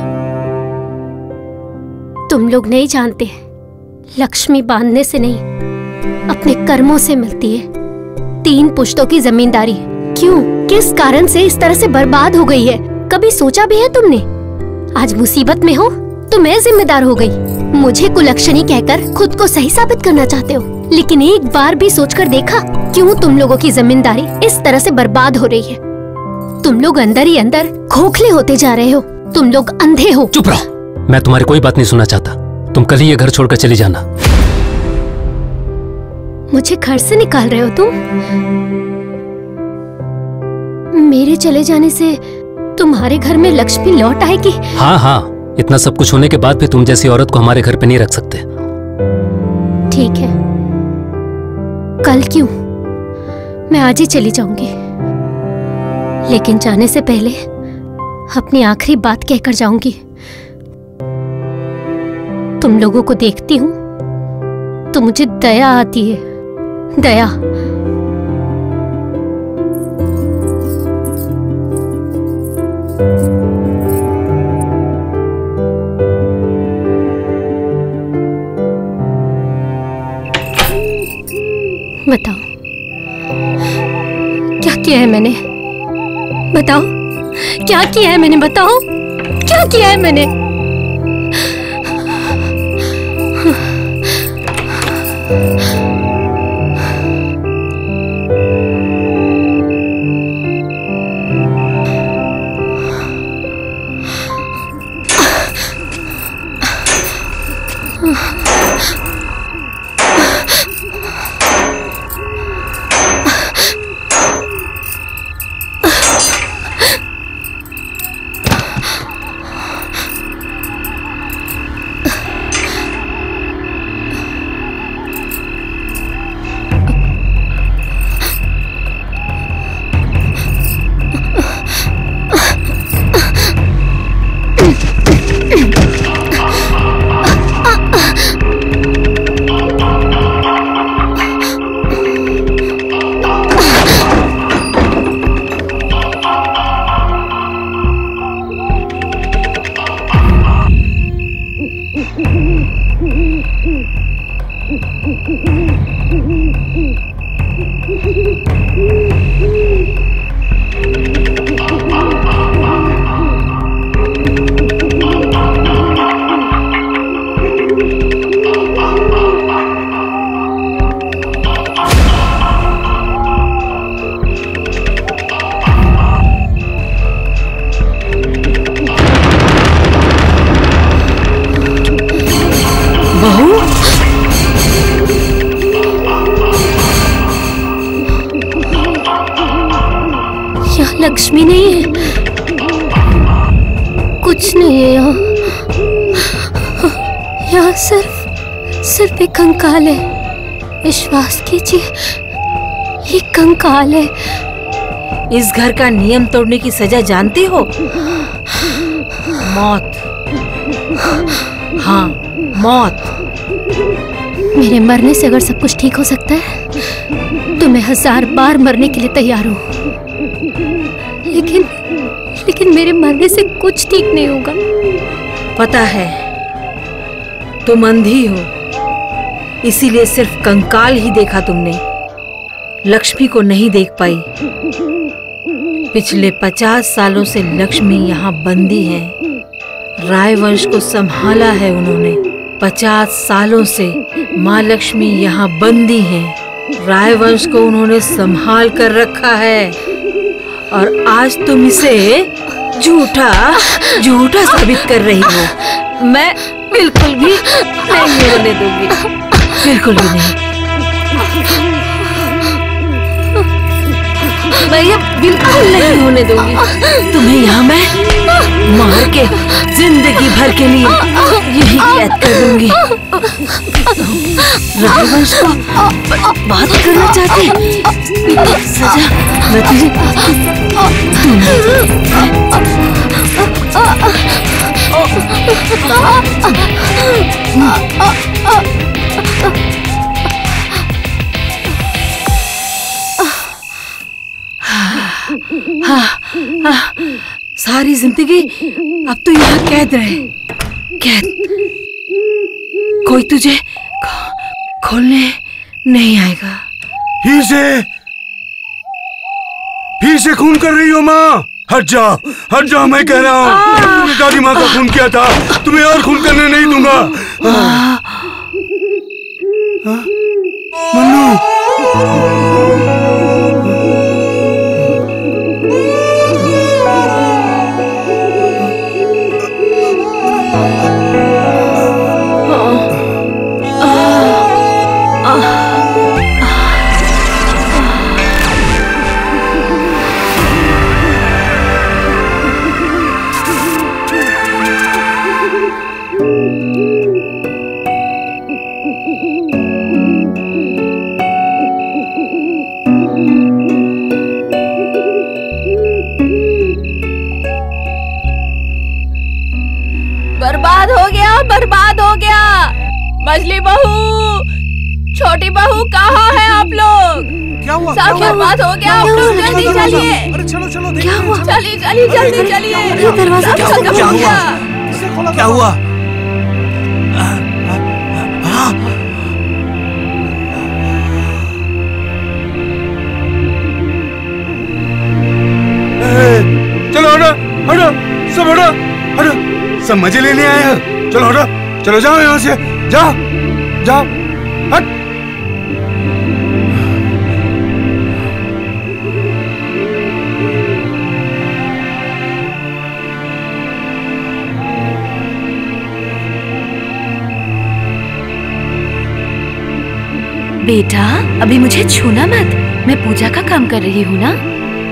तुम लोग नहीं जानते, लक्ष्मी बांधने से नहीं, अपने कर्मों से मिलती है। तीन पुश्तों की जमींदारी क्यों, किस कारण से इस तरह से बर्बाद हो गई है? कभी सोचा भी है तुमने? आज मुसीबत में हो तो मैं जिम्मेदार हो गई। मुझे कुलक्षणी कहकर खुद को सही साबित करना चाहते हो, लेकिन एक बार भी सोचकर देखा क्यों तुम लोगों की जमींदारी इस तरह से बर्बाद हो रही है? तुम लोग अंदर ही अंदर खोखले होते जा रहे हो। तुम लोग अंधे हो। चुप रहो, मैं तुम्हारी कोई बात नहीं सुनना चाहता। तुम कल ही ये घर छोड़कर चली जाना। मुझे घर से निकाल रहे हो तुम? मेरे चले जाने से तुम्हारे घर में लक्ष्मी लौट आएगी? हाँ हाँ, इतना सब कुछ होने के बाद भी तुम जैसी औरत को हमारे घर पे नहीं रख सकते। ठीक है, कल क्यों, मैं आज ही चली जाऊंगी। लेकिन जाने से पहले अपनी आखिरी बात कहकर जाऊंगी। तुम लोगों को देखती हूँ तो मुझे दया आती है, दया। बताओ क्या किया है मैंने? बताओ क्या किया है मैंने? बताओ क्या किया है मैंने? लक्ष्मी नहीं है, कुछ नहीं है यहाँ। यहाँ सिर्फ सिर्फ एक कंकाल है। विश्वास कीजिए, ये कंकाल है। इस घर का नियम तोड़ने की सजा जानती हो? मौत। हाँ, मौत। मेरे मरने से अगर सब कुछ ठीक हो सकता है तो मैं हजार बार मरने के लिए तैयार हूँ, लेकिन लेकिन मेरे मरने से कुछ ठीक नहीं होगा। पता है तुम अंधी हो, इसीलिए सिर्फ कंकाल ही देखा तुमने, लक्ष्मी को नहीं देख पाई। पिछले पचास सालों से लक्ष्मी यहाँ बंदी है। राय वंश को संभाला है उन्होंने। पचास सालों से माँ लक्ष्मी यहाँ बंदी है। राय वंश को उन्होंने संभाल कर रखा है और आज तुम इसे झूठा झूठा साबित कर रही हो। मैं बिल्कुल भी नहीं होने दूंगी, बिल्कुल भी नहीं। मैं ये बिल्कुल नहीं होने दूंगी। तुम्हें यहाँ मैं मार के जिंदगी भर के लिए यही कैद कर दूंगी। राजवंश को बात करना चाहती सजा मैं तुझे सारी जिंदगी अब तो यहाँ कैद रहे, कैद। कोई तुझे खोलने नहीं आएगा। फिर से फिर से खून कर रही हो माँ? हट जा, हट जा, मैं कह रहा हूँ। तुमने दादी माँ का खून किया था, तुम्हें और खून करने नहीं दूंगा। मन्नू, बर्बाद हो गया, बर्बाद हो गया। मछली बहू, छोटी बहू, कहाँ है आप लोग? क्या हुआ? सब बर्बाद हो गया। आप लोग जल्दी चलिए। अरे चलो चलो, क्या हुआ? चलिए चलिए जल्दी चलिए। ये दरवाजा सब खत्म क्या हो हुआ? गया। क्या हुआ? चलो हटो, हटो, सब हटो, हटो, सब मजे लेने आए हो। चलो हटो, चलो जाओ यहाँ से, जाओ, जाओ, हट। बेटा, अभी मुझे छूना मत, मैं पूजा का काम कर रही हूँ ना।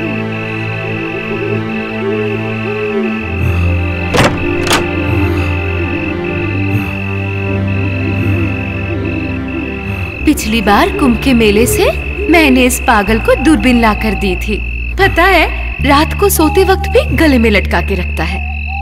पिछली बार कुंभ के मेले से मैंने इस पागल को दूरबीन ला कर दी थी। पता है, रात को सोते वक्त भी गले में लटका के रखता है।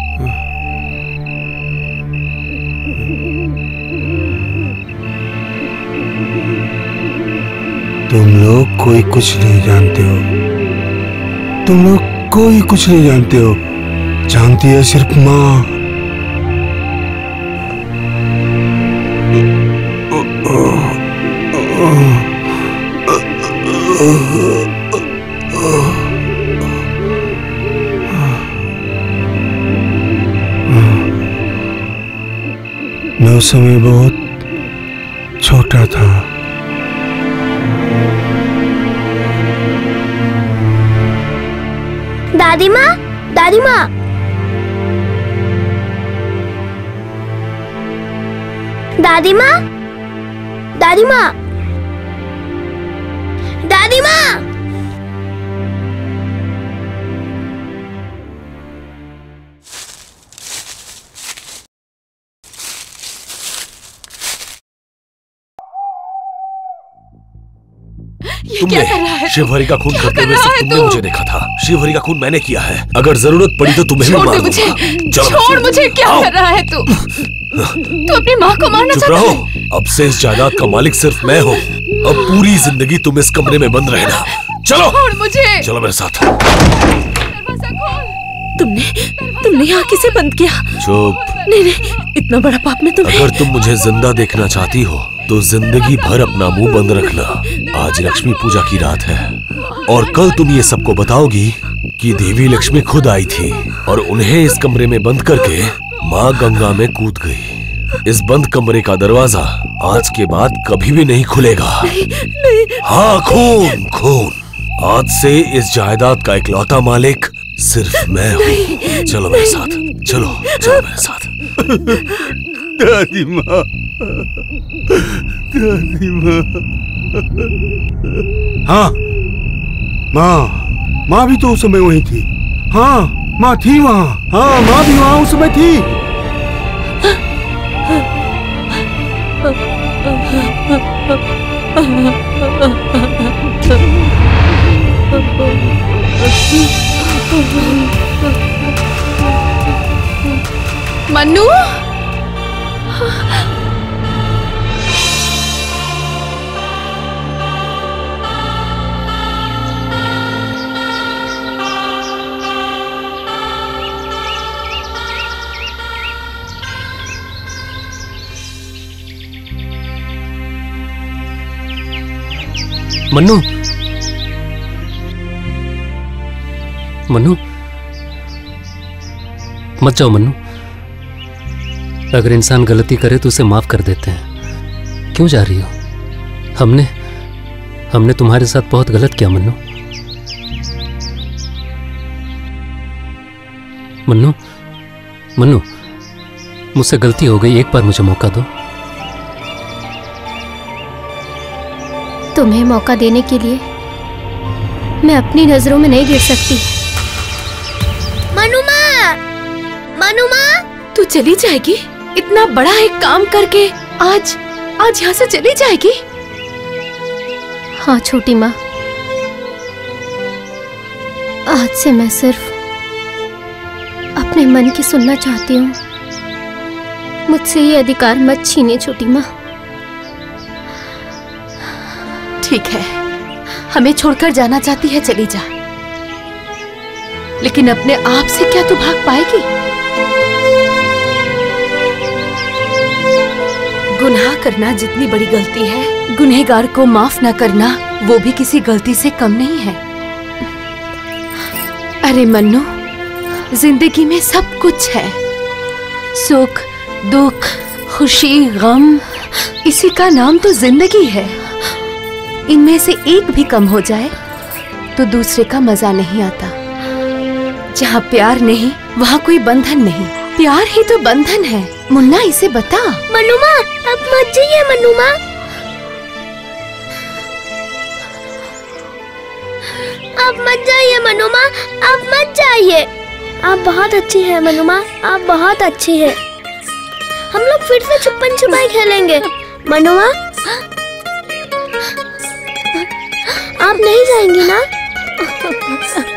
तुम लोग कोई कुछ नहीं जानते हो, तुम लोग कोई कुछ नहीं जानते हो। जानती है सिर्फ माँ। मैं उस समय बहुत छोटा था। दादी माँ, दादी माँ, दादी माँ, दादी माँ, दादी माँ। तुमने शिवहरी का खून करते हुए सिर्फ तुमने मुझे देखा था। शिवहरी का खून मैंने किया है। अगर जरूरत पड़ी तो तुम्हें भी मार मुझे, दूंगा। छोड़ मुझे। क्या कर रहा है तू? तू अपनी माँ को मारना चुप चाहता रहो। है? अब से इस जायदाद का मालिक सिर्फ मैं हूँ। अब पूरी जिंदगी तुम इस कमरे में बंद रहना। चलो, छोड़ मुझे। चलो मेरे साथ। तुमने तुमने यहाँ किसे बंद किया? चुप। नहीं नहीं, इतना बड़ा पाप में तुम्हें। अगर तुम मुझे जिंदा देखना चाहती हो तो जिंदगी भर अपना मुंह बंद रखना। आज लक्ष्मी पूजा की रात है और कल तुम ये सबको बताओगी कि देवी लक्ष्मी खुद आई थी और उन्हें इस कमरे में बंद करके माँ गंगा में कूद गई। इस बंद कमरे का दरवाजा आज के बाद कभी भी नहीं खुलेगा। नहीं, नहीं। हाँ, खून खून। आज से इस जायदाद का इकलौता मालिक सिर्फ मैं हूँ। चलो मेरे साथ, चलो चलो मेरे साथ। दादी माँ, दादी माँ। हाँ, माँ, माँ भी तो उस समय वहीं थी। हाँ, माँ थी वहाँ। हाँ, माँ भी वहाँ उस समय थी। मन्नू। मन्नू, मन्नू, मत जाओ मन्नू। अगर इंसान गलती करे तो उसे माफ कर देते हैं। क्यों जा रही हो? हमने हमने तुम्हारे साथ बहुत गलत किया मन्नू। मन्नू, मन्नू, मुझसे गलती हो गई, एक बार मुझे मौका दो। तुम्हें मौका देने के लिए मैं अपनी नजरों में नहीं गिर सकती। मनुमा, मनुमा, तू चली जाएगी? इतना बड़ा एक काम करके आज आज यहाँ से चली जाएगी? हाँ छोटी माँ, आज से मैं सिर्फ अपने मन की सुनना चाहती हूँ। मुझसे ये अधिकार मत छीनिए छोटी माँ। ठीक है, हमें छोड़कर जाना चाहती है, चली जा। लेकिन अपने आप से क्या तू भाग पाएगी? गुनाह करना जितनी बड़ी गलती है, गुनहगार को माफ ना करना वो भी किसी गलती से कम नहीं है। अरे मन्नू, जिंदगी में सब कुछ है, सुख दुख खुशी गम, इसी का नाम तो जिंदगी है। इनमें से एक भी कम हो जाए तो दूसरे का मजा नहीं आता। जहाँ प्यार नहीं वहाँ कोई बंधन नहीं, प्यार ही तो बंधन है। मुन्ना, इसे बता। मनुमा, अब मत जाइए मनुमा। अब मत जाइए मनुमा, अब मत जाइए। आप बहुत अच्छी है मनुमा, आप बहुत अच्छी है। हम लोग फिर से छुपन छुपाई खेलेंगे। मनुमा, आप नहीं जाएंगी ना?